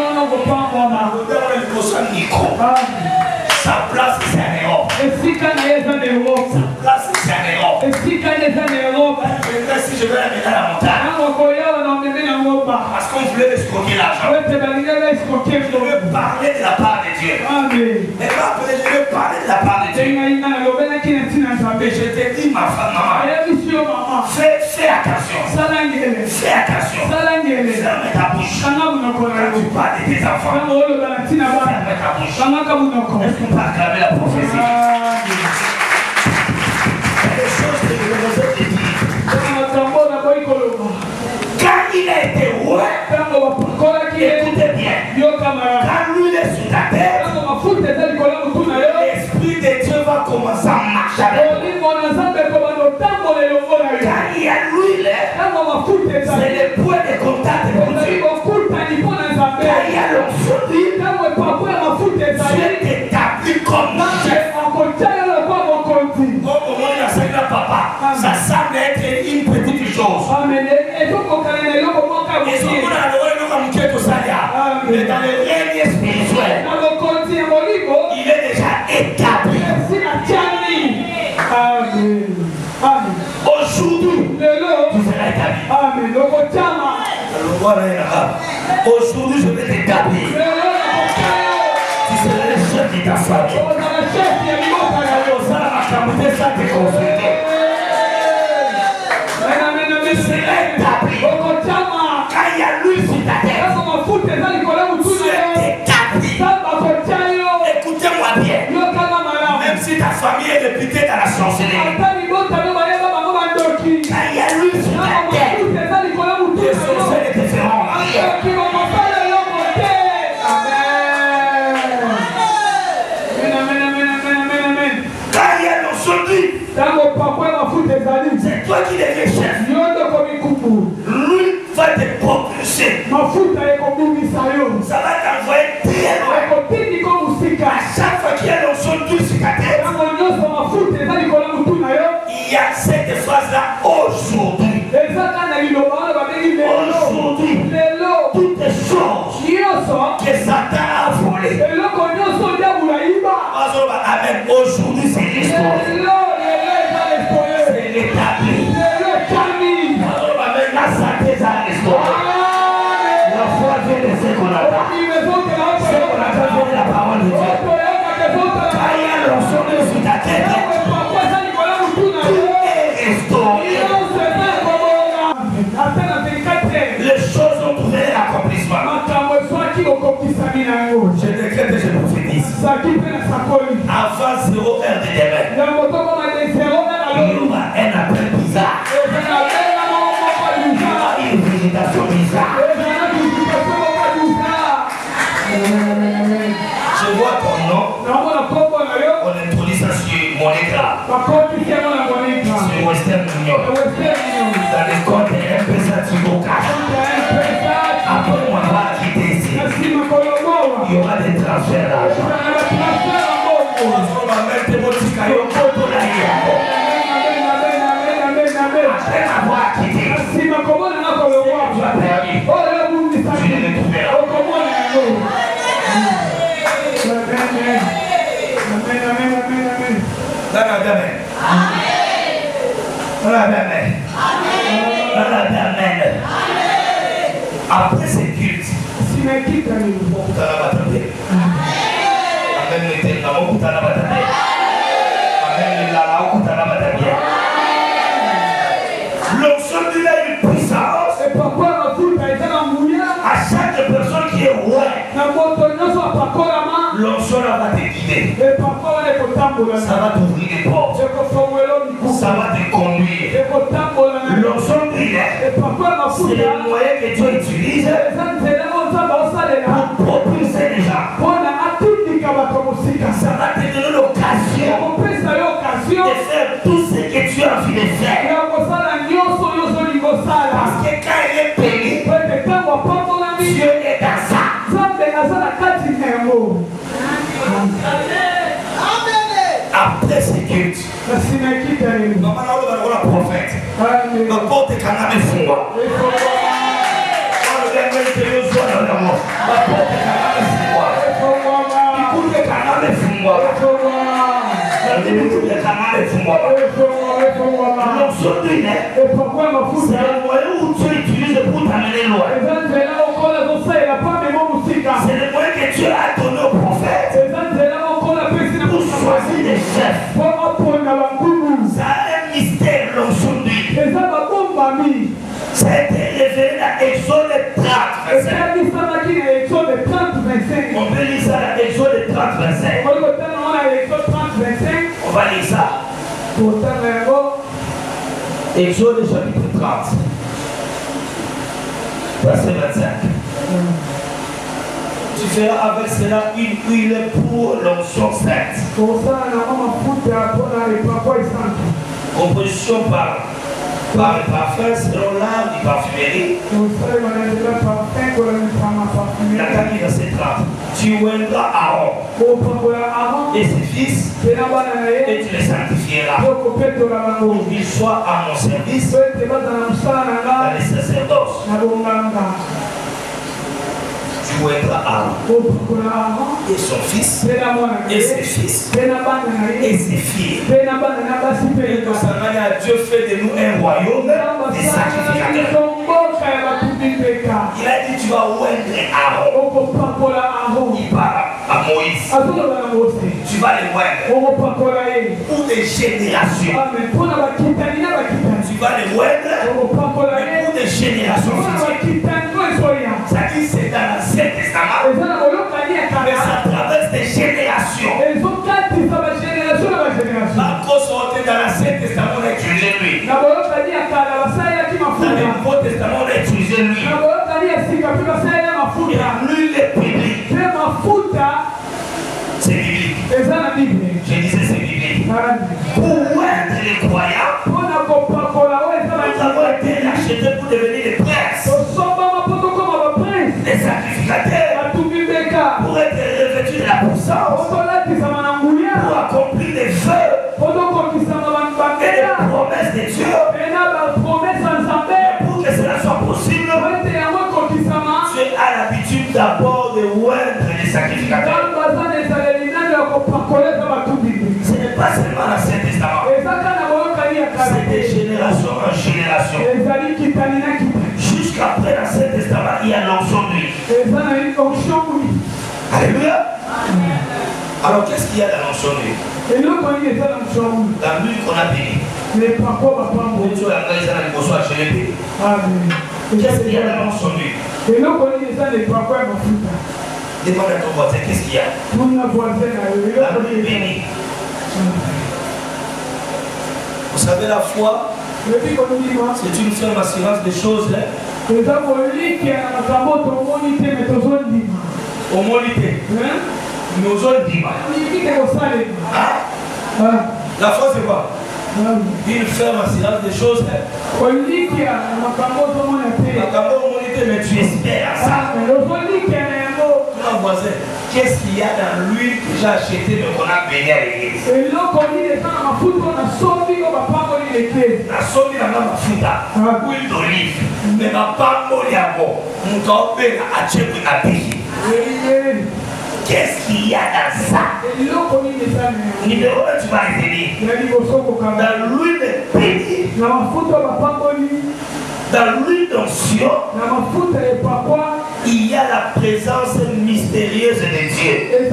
Sa place c'est en Europe. Sa place c'est en Europe. Si je vais l'amener à la montagne. Parce qu'on voulait escroquer l'argent. Je veux parler de la part de Dieu. Et après je veux parler de la part de Dieu. Et je te dis ma femme, maman, fais attention. Fais attention. Ferme ta bouche. Quand tu parles de tes enfants, ferme ta bouche. Est-ce qu'on peut acclamer la prophétie? Il y a des choses que je vous ai dit. Quand il a été roi, écoutez bien, quand lui est sur la terre, l'Esprit de Dieu va commencer à marcher avec lui. Quand il y a l'huile, c'est le point de contact pour Dieu. Quand il y a l'onction d'huile, Dieu t'établit comme chef. Au moment où il y a papa, ça semble être une petite chose. Mais dans le règne spirituel, il est déjà établi. Aujourd'hui, tu seras établi. Aujourd'hui, je vais t'établir. Tu seras le chef de ta famille. Ça te consulter. Tu seras établi. Quand il y a lui sur ta tête, tu es établi. Écoutez-moi bien. Même si ta famille est réputée dans la sorcellerie, quand il y a lui sur ta tête, les sorciers ne te feront rien. C'est toi qui deviens chef. Lui va te propulser. Ça va t'envoyer très loin. À chaque fois qu'il y a l'onction d'huile sur ta tête, il y a cette phrase-là aujourd'hui. Aujourd'hui, toutes les choses que Satan a volées. Amen. Aujourd'hui, c'est l'histoire. C'est l'établi. La santé, c'est l'histoire. La foi vient de ce qu'on attend. Ce qu'on attend vient de la parole de Dieu. Quand il y a l'onction sur ta tête, tout est restauré. Les choses ont trouvé l'accomplissement. Je décrète et je prophétise. Avant 0 heure de demain, il y aura un appel bizarre. Il y aura une visitation bizarre. Je vois ton nom. On introduit ça sur mon écran. Après ce culte, l'onction de la puissance à chaque personne qui est roi. L'onction va te guider. Ça va t'ouvrir des portes. Ça va te conduire. L'onction brillante, c'est le moyen que Dieu utilise pour propulser les gens. Ça va te donner l'occasion de faire tout ce que tu as envie de faire. Parce que quand il est béni, Dieu est dans ça. Après ce culte, normalement, on prophète. La porte est quand même fondée. C'est le moyen où Dieu utilise pour t'amener loin. C'est le moyen que Dieu a donné aux prophètes pour choisir des chefs. Ça a un mystère, l'onction d'huile. Ça a été révélé dans Exode 30, verset. On peut lire ça dans Exode 30, verset. On va lire ça. Exode chapitre 30, verset 25. Tu feras avec cela une huile pour l'onction sainte. Composition par le parfum selon l'art du parfumerie. La Bible verset 30. Tu oindras Aaron et ses fils et tu les sanctifieras pour qu'ils soient à mon service dans les sacerdoces. Tu oindras Aaron et son fils et ses fils et ses filles. Et Dieu fait de nous un royaume des sacrificateurs. Il a dit tu vas oindre Aaron. Il parle à Moïse. Tu vas les oindre pour des générations. Tu vas les oindre pour des générations. Ça dit c'est dans l'Ancien Testament, mais ça traverse des générations. Par cause on est dans l'Ancien Testament, on a utilisé lui. Dans le Nouveau Testament, on a utilisé lui. Et l'huile est biblique. C'est biblique. Je disais c'est biblique. Pour oindre les croyants, nous avons été achetés pour devenir des princes. Les sacrificateurs pour être revêtus de la puissance, pour accomplir des vœux et des promesses de Dieu. Pour que cela soit possible, Dieu a l'habitude d'abord de oindre les sacrificateurs. Ce n'est pas seulement l'Ancien Testament, c'est de génération en génération. Jusqu'après l'Ancien Testament, il y a l'onction d'huile. Alléluia. Alors qu'est-ce qu'il y a dans l'onction d'huile? La l'huile qu'on a bénie. Qu'est-ce qu'il y a dans l'onction d'huile? Demande à ton voisin, qu'est-ce qu'il y a? La l'huile bénie. Vous savez, la foi, c'est une ferme assurance des choses. La foi, c'est quoi? Une ferme assurance des choses. Mais tu espères à ça. Ton voisin, qu'est-ce qu'il y a dans l'huile que j'ai acheté mais qu'on a béni à l'église? La somme dans ma futa, l'huile d'olive, mais ma pas moliamo, mon corps à Tchèque à Péki. qu'est-ce qu'il y a dans ça? Numéro 1, tu vas retenir. Dans l'huile bénie, dans l'huile d'onction, il y a la présence mystérieuse de Dieu.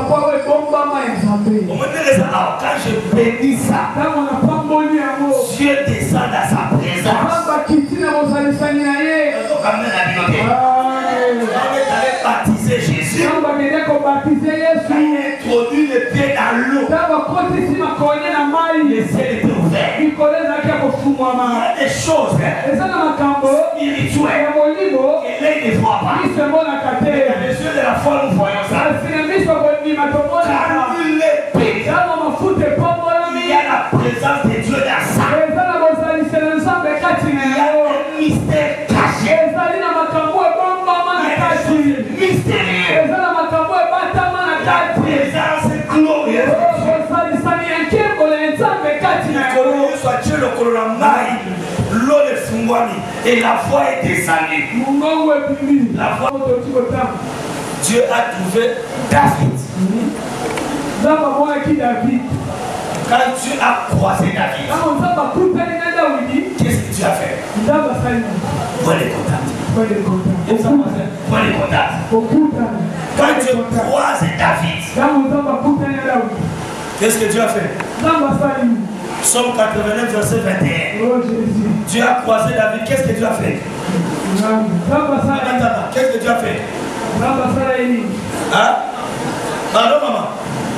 Quand je bénis ça, Dieu descend dans sa présence. Baptiser Jésus, il introduit le pied dans l'eau. Le ciel était ouvert. Il y a des choses spirituelles et l'œil ne voit pas. Dans les yeux de la foi, nous voyons ça. Quand il est béni, il y a la présence de Dieu dans ça. Il y a un mystère caché. Mystérieux. La présence glorieuse. Et la voix est descendue. Dieu a trouvé David. Quand Dieu a croisé David, qu'est-ce que tu as fait? Point les contacts. Point les contacts. Quand Dieu croise David, qu'est-ce que Dieu a fait? Psaume 89, verset 21. Dieu a croisé David. Qu'est-ce que Dieu a fait? Qu'est-ce que Dieu a fait? Hein? Pardon, maman.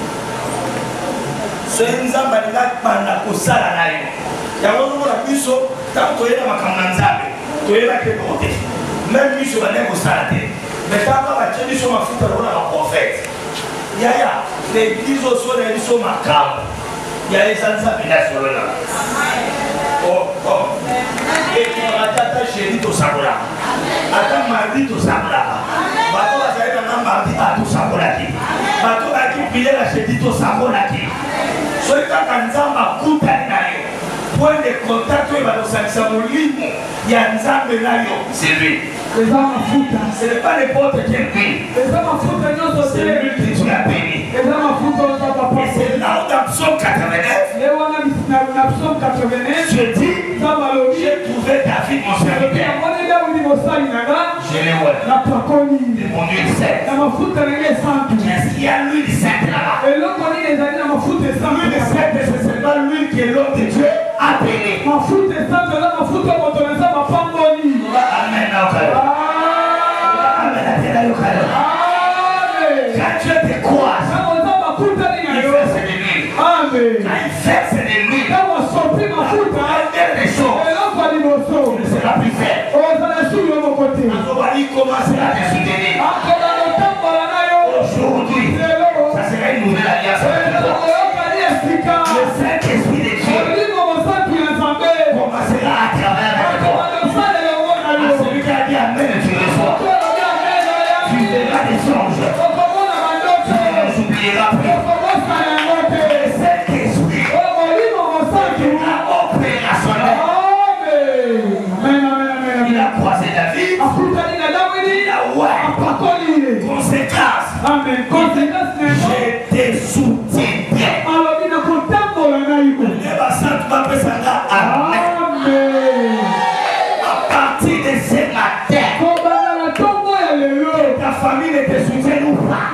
C'est une zamba de la panda au salarié. Il y a un moment où la puissance, quand tu es dans ma campagne, tu es là que côté. Même lui, je vais aller au salarié. Mais quand tu es sur ma foute, on a un prophète. Il y a l'église au sol, il y a sur ma camp. Il y a les ansabila sur le nom. Oh. Et tu vas t'attacher chérie au sabola. Attends, mardi au sabola. Bateau va s'arrêter dans mardi à tout sabola. Bateau va qui piler la chérie au sabola. Soit quand Nzamba coupe à point de contact, il va nous sanctionner au lit. Il y a Nzamba là, c'est lui. Ce n'est pas n'importe quel pays. C'est lui que tu as béni. Et c'est là où dans Psaume 89, je dis, j'ai trouvé David mon serviteur. Je l'ai oué. De mon huile sainte. Est-ce qu'il y a l'huile sainte là-bas? L'huile sainte, c'est seulement l'huile que l'homme de Dieu a béni. Amen. Quand Dieu te croise, il fait ses ennemis. Quand il fait ses ennemis, des choses, il ne sera plus fait. Il commencera à te soutenir. Aujourd'hui, ça sera une nouvelle alliance avec toi. Le Saint-Esprit de Dieu commencera à travailler avec toi. Celui qui a dit Amen, tu reçois. Tu verras des songes. Tu ne les oublieras plus. Le Saint-Esprit a opérationnel. Il a croisé David. Il a oué. Conséquence. Je te soutiens bien. Amen. À partir de ce matin, ta famille ne te soutient ou pas.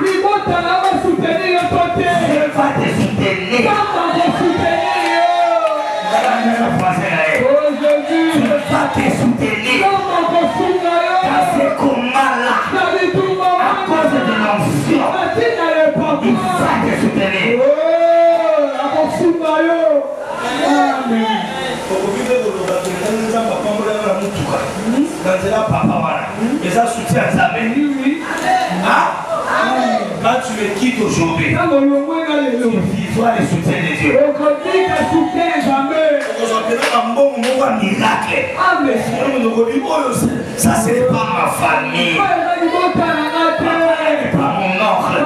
Je vais te soutenir. Je vais te soutenir. Dans ce combat-là, à cause de l'onction, il va te soutenir. Quand tu me quittes aujourd'hui, tu vivras le soutien de Dieu. Ça c'est pas ma famille, pas mon oncle,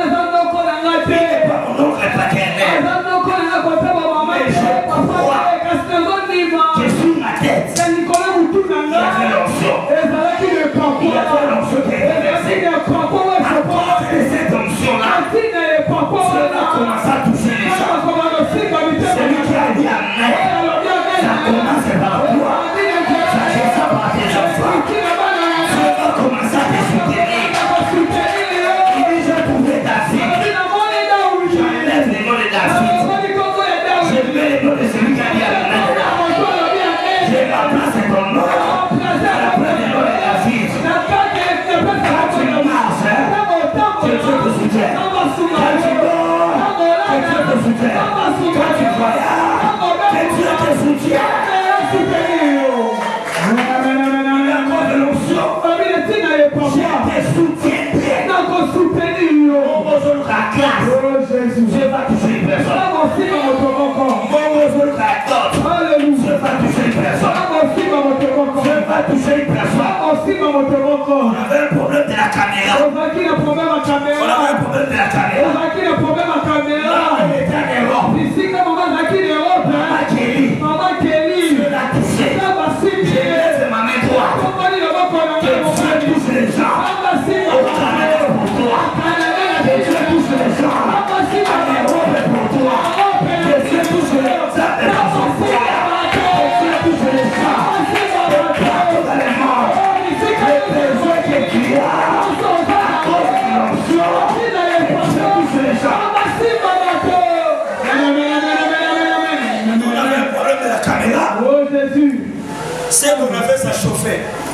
pas mon oncle paternel. Mais je crois que sur ma tête, il y avait l'onction. Il y avait l'onction qui était versée. À cause de cette onction,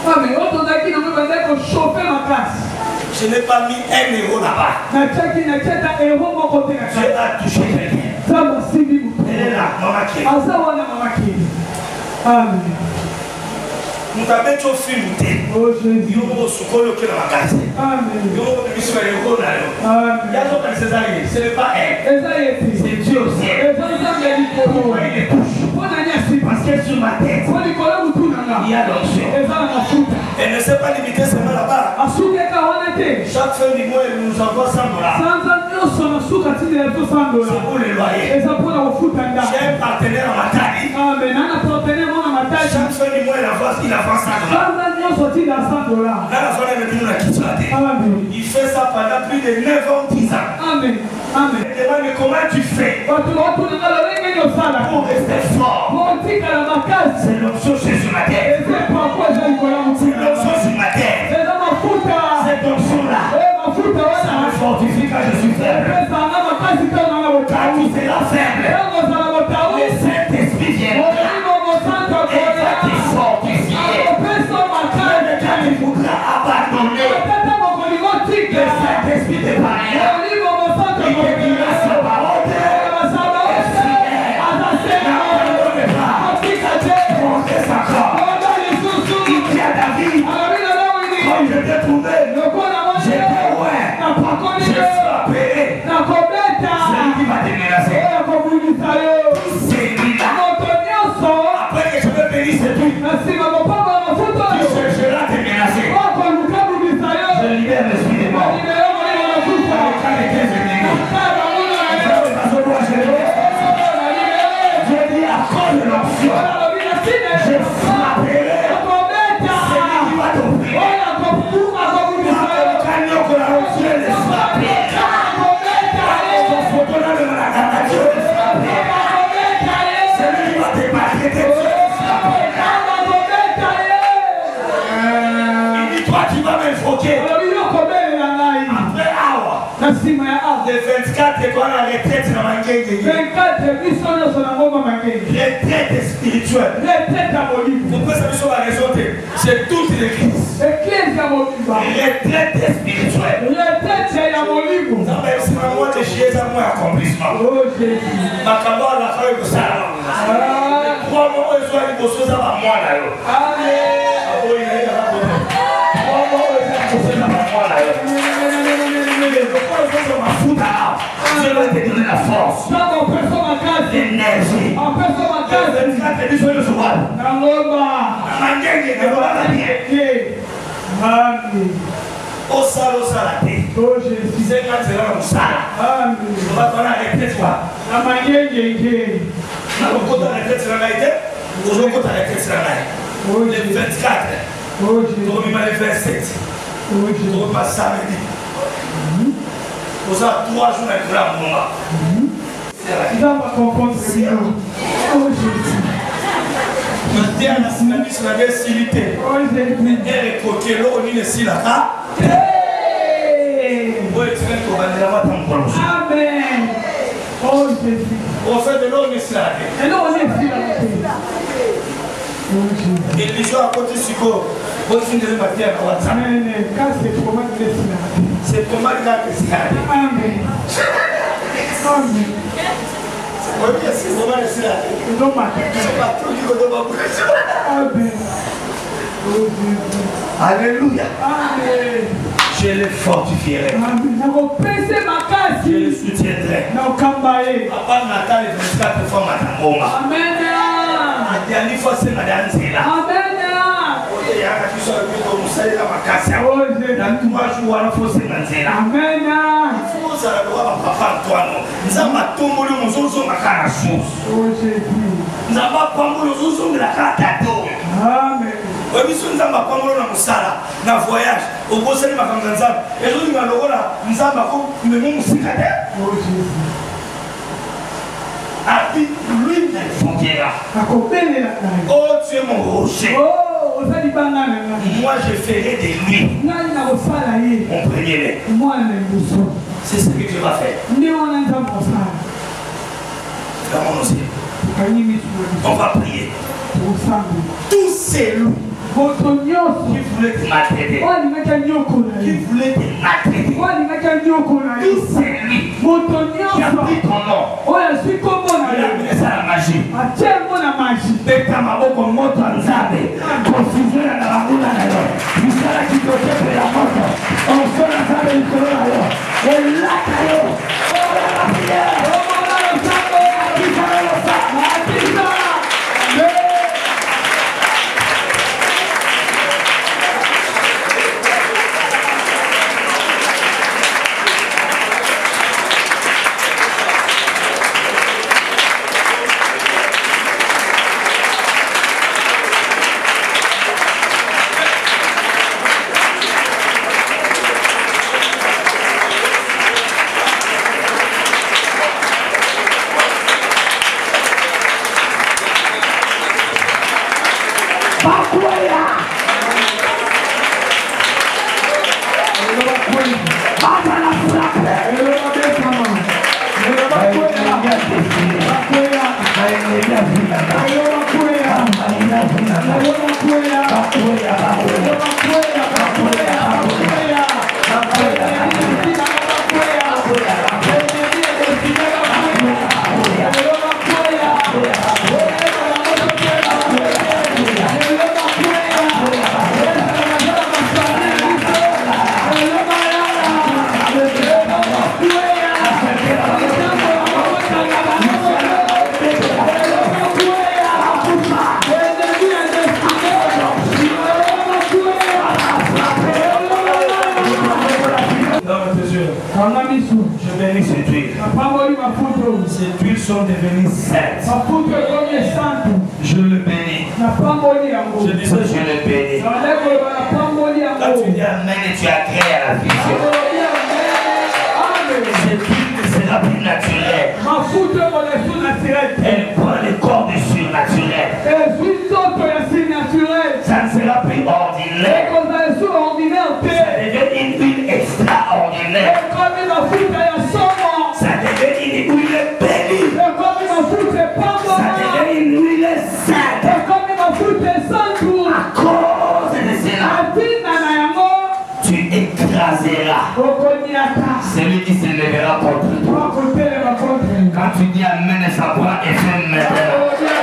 Je n'ai pas mis 1 euro là-bas. Dieu a touché quelqu'un. Elle est là, maman qui est. Amen. Mutabecho film te. Yo sukolo ke na magasin. Amen. Yo biso ya ko na yo. Amen. Ya so kan César, ce n'est pas elle. C'est Dieu aussi. Parce que sur ma tête, il y a l'onction. Elle ne s'est pas limitée seulement là-bas. Chaque fin du mois, elle nous envoie 100 $. C'est pour le loyer. J'ai un partenaire à Matadi. Chaque fin du mois, il avance 100 $. Là, la fin de nous la quitte la tête. Il fait ça pendant plus de 9 ans, 10 ans. Amen. Amen. Il demande comment tu fais pour rester fort. C'est l'onction sur ma tête. C'est l'onction sur ma tête. Cette onction-là, ça me fortifie quand je suis faible. Quand tu seras faible, le Saint-Esprit viendra et va te fortifier. Même quand tu voudras abandonner, le Saint-Esprit te parlera. Il te dira sa parole. N'abandonne pas. Montrez encore. Il dit à David, quand je t'ai trouvé, j'étais loin. Je frapperai. C'est lui qui va te menacer. C'est lui-là. Après que je me bénisse, c'est tout. Tu chercheras te menacer. Je libère l'esprit de mort. J'ai dit à cause de l'onction, je frapperai. C'est lui qui va t'offrir. Il dit, toi tu vas m'invoquer. Après Awa, le 24, quoi la retraite dans ma retraite spirituelle. Pourquoi ça me soit la raison? C'est toute l'église. Retraite spirituelle. Ça va être moi de chier, ça moi accomplissement. Ma camarade la feuille de ça. 3 mois, ils sont allés bosser ça par moi là. Je vais te donner la force, l'énergie. Le 24, le 27, on passe samedi. Vous avez 3 jours de grand moment. Notre la synapse sur la décilité. Et le côté là, on est ici là. Amen. On fait de l'eau ici là. Et les gens à côté du corps, vous finissez de bâtir à WhatsApp. C'est comment il a décidé. Amen. Amen. C'est comment il a décidé. C'est pas tout du côté de ma Amen. Alléluia. Amen. Je le fortifierai. Je le soutiendrai. Papa Natal est 24 fois Matangoma. Amen. Adiani fois c'est Madame Zela. Amen. Il y a quelque chose que vous savez dans ma casse. Dans 3 jours, il faut se manzer. Amen. Il faut ça doit papa Antoine. Nous avons tombé le mozozo makana source. Nous avons pas le mozozo de la carte. Amen. Oui, nous avons pas le musala na voyage. Au bout de ma campagne, et nous avons là, nous avons le même musicate. Abi lui m'invoquera. Oh, tu es mon rocher. Moi je ferai de lui mon premier-né. C'est ce que Dieu va faire. On va prier. Tout celui qui voulait te maltraiter, qui voulait te maltraiter, c'est lui qui a pris ton nom. Il a mis ça à la magie. Beta maboko moto nzabe. Confusion na banguna na yo. Misala kitokepe ya moto. Onsona nzabe ikolo na yo. Elaka yo. Ola la prière. Ola la sango. Akisa lo sa. Akisa. Je bénis cette huile. Ces huiles sont devenues saintes. Je le bénis. Je disais, je le bénis. Quand tu dis amen et tu agrées à la vision, cette huile ne sera plus naturelle. Elle prend le corps du surnaturel. Ça ne sera plus ordinaire. Ça devient une huile extraordinaire. Ça devient une huile bénie. Ça devient une huile sainte. À cause de cela, tu écraseras celui qui se lèvera contre toi. Quand tu dis amen, ça prend effet maintenant.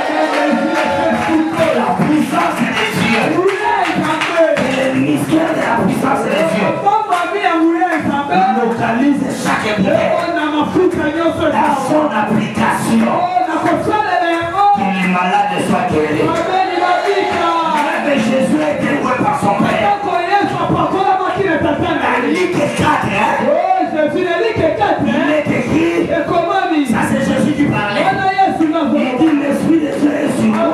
La puissance des dieux. Et le mystère de la puissance des dieux localise chaque épreuve dans son application. Que les malades soient guéris. Mais Jésus a été loué par son Père. La Ligue 4, il est écrit, ça c'est Jésus qui parlait. Il dit l'Esprit de Dieu est sur moi.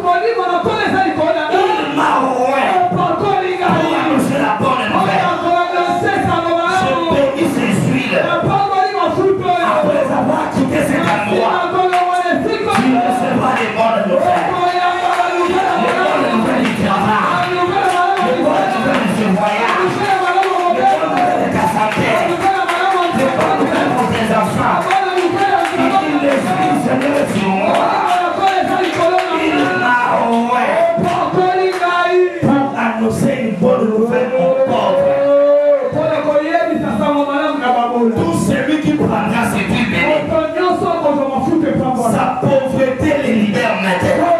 Il m'a ouvert pour annoncer la bonne nouvelle. Je bénis ces huiles. Après avoir quitté cet endroit, tu recevras les bonnes nouvelles. Les bonnes nouvelles du travail. Les bonnes nouvelles de ce voyage. Les bonnes nouvelles de ta santé. Les bonnes nouvelles pour tes enfants. Il dit l'Esprit du Seigneur est sur moi. Il m'a ouvert pour annoncer une bonne nouvelle aux pauvres. Tout celui qui prendra ses vies bénies, sa pauvreté les libère maintenant.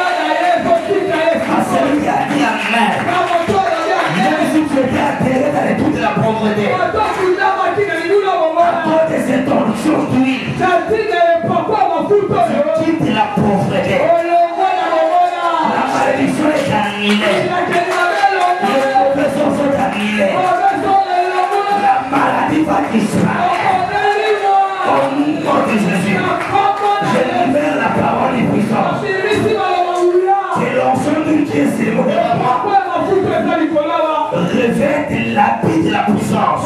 À celui qui a dit amen, même si tu étais atterré dans les trous de la pauvreté, à cause de cette onction d'huile, tu quittes la pauvreté. La malédiction est annulée. Les mauvais sont annulés. La maladie va disparaître. Au nom de Jésus, je libère la parole et puissance. Que l'onction de Dieu s'est levée à moi. Revêt l'habit de la puissance.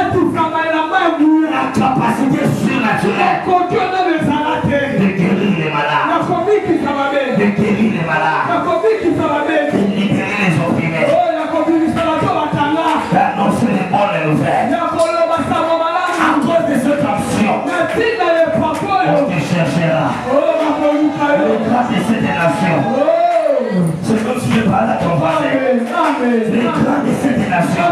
La capacité surnaturelle de guérir les malades. De guérir les malades. De libérer les opprimés. D'annoncer les bonnes nouvelles. À cause de cette option, on te cherchera. Le grâce de cette nation. C'est comme si je parlais à ton voisin. Les grands de cette nation.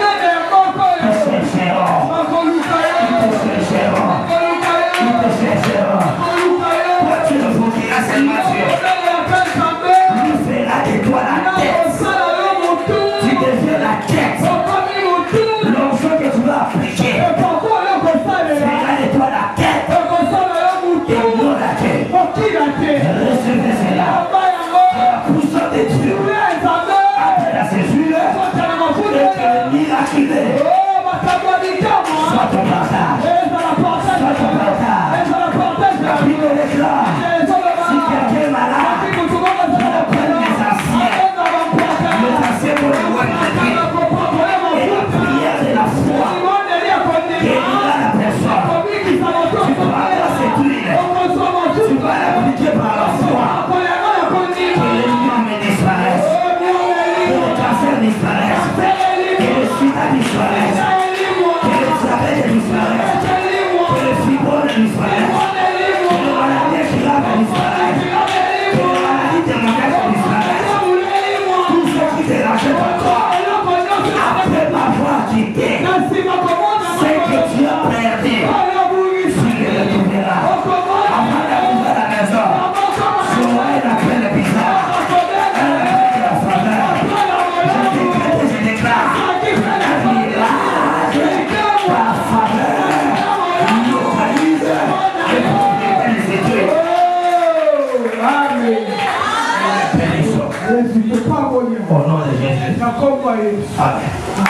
Toi, tu ne fourniras seulement Dieu. Il fera de toi la tête. Tu deviens la tête. L'enfant que tu vas appliquer fera de toi la tête. Et non la tête. Recevez cela. La puissance de Dieu. Après la césure, et que le miraculé soit ton partage. Soit ton partage. La Bible déclare, si quelqu'un est malade, je prends les anciens pour le roi de Dieu. Et la prière de la foi guérira la personne. Tu dois avoir cette huile. Tu dois l'appliquer par la foi. Que les lions disparaissent. Que le cancer disparaisse. Que le sida disparaisse. Que le diabète disparaisse. Que le fibrome disparaisse. Que le maladie grave disparaisse. Que le maladie démoniaque disparaisse. Tout ce qui dérangeait ton corps, après m'avoir quitté, c'est que tu as perdu. Tu le retrouveras. Avant d'arriver à la maison, je vois un appel bizarre. Un appel de la faveur. Je décrète et je déclare un miracle par faveur. Localise les propriétés des études. Amen. Au nom de Jésus. Amen.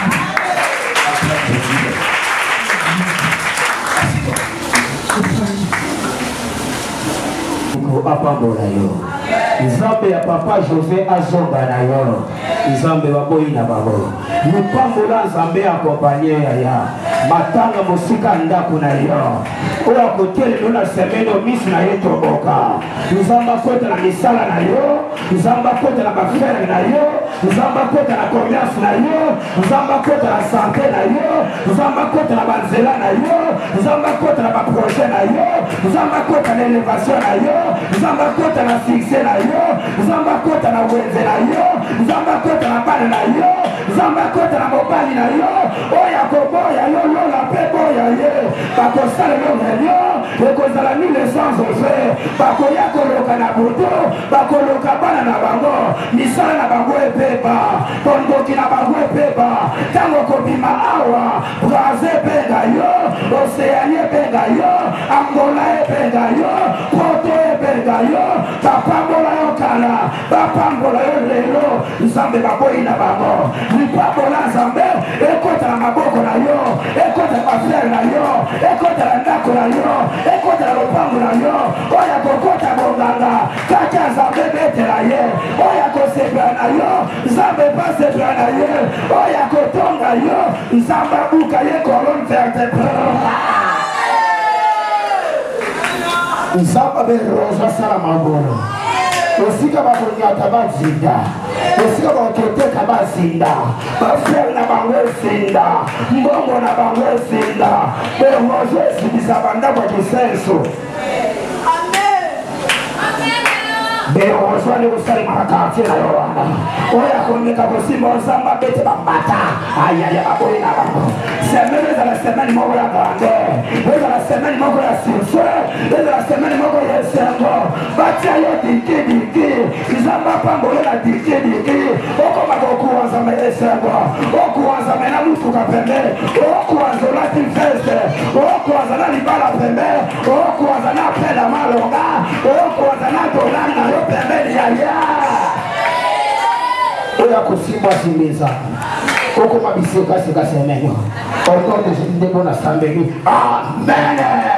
Apambola yo Nzambe ya papa José azonga na yo Nzambe baboyi na babo Lupambola Nzambe akompanye ya matanga mosika ndako na yo oya kotele na semeno misi na yeto boka Nzamba kota na misala na yo Nzamba kota na bafere na yo Nzamba kota na commerce na yo Nzamba kota na santé na yo Nzamba kota na banzela na yo Nzamba kota na baprojet na yo Nzamba kota na elevation na yo Nzamba kota na succès na yo Nzamba kota na wenze na yo Nzamba kota na bana na yo Nzamba kota na mobali na yo oya koboya yo lola pe boya ye bakosala yo yo ekozala 1100 ofe bakoya koloka na buto bakoloka bana na bango misala na bango epeba tondoki na bango epeba tango kobima awa Brazil epenga yo Océanie epenga yo Angola epenga yo Porto epenga yo bapambola yo kala bapambola yo lelo Nzambe baboyi na bango lipambola Nzambe ekota na maboko na yo ekota na bafere na yo ekota na ndako na yo ekota na lopango na yo oya kokota bonganga kaka Nzambe betela ye oya kosepela na yo Nzambe pasepela na ye oya kotonga yo Nzambe abuka ye colonne vertébrale Nzambe beroza sala maboro osika bakonyata bazinda osika bakoteka bazinda bafrere na bango esinda mbongo na bango esinda berozo esindisa bandako ya kisenso berozo ali kosalema na kartier na yo wana oya komeka kosimba Nzambe abete bambata ayaya baboyi na bango semene ezala semene moko ya grandeur ezala semene moko ya succès ezala semene moko ya esengo batia yo diki Nzambe apambole na diki okoma kokuwa Nzambe esengo okuwa Nzambe na mutuka pembeni okuwa Nzolati veste okuwa Nzana libala pembeni okuwa Nzana pela malonga okuwa Nzana dolari na yo pembeni ya oya kusimbwa simbiza okoma biseka seka semeno okote ndebo na sambeli amen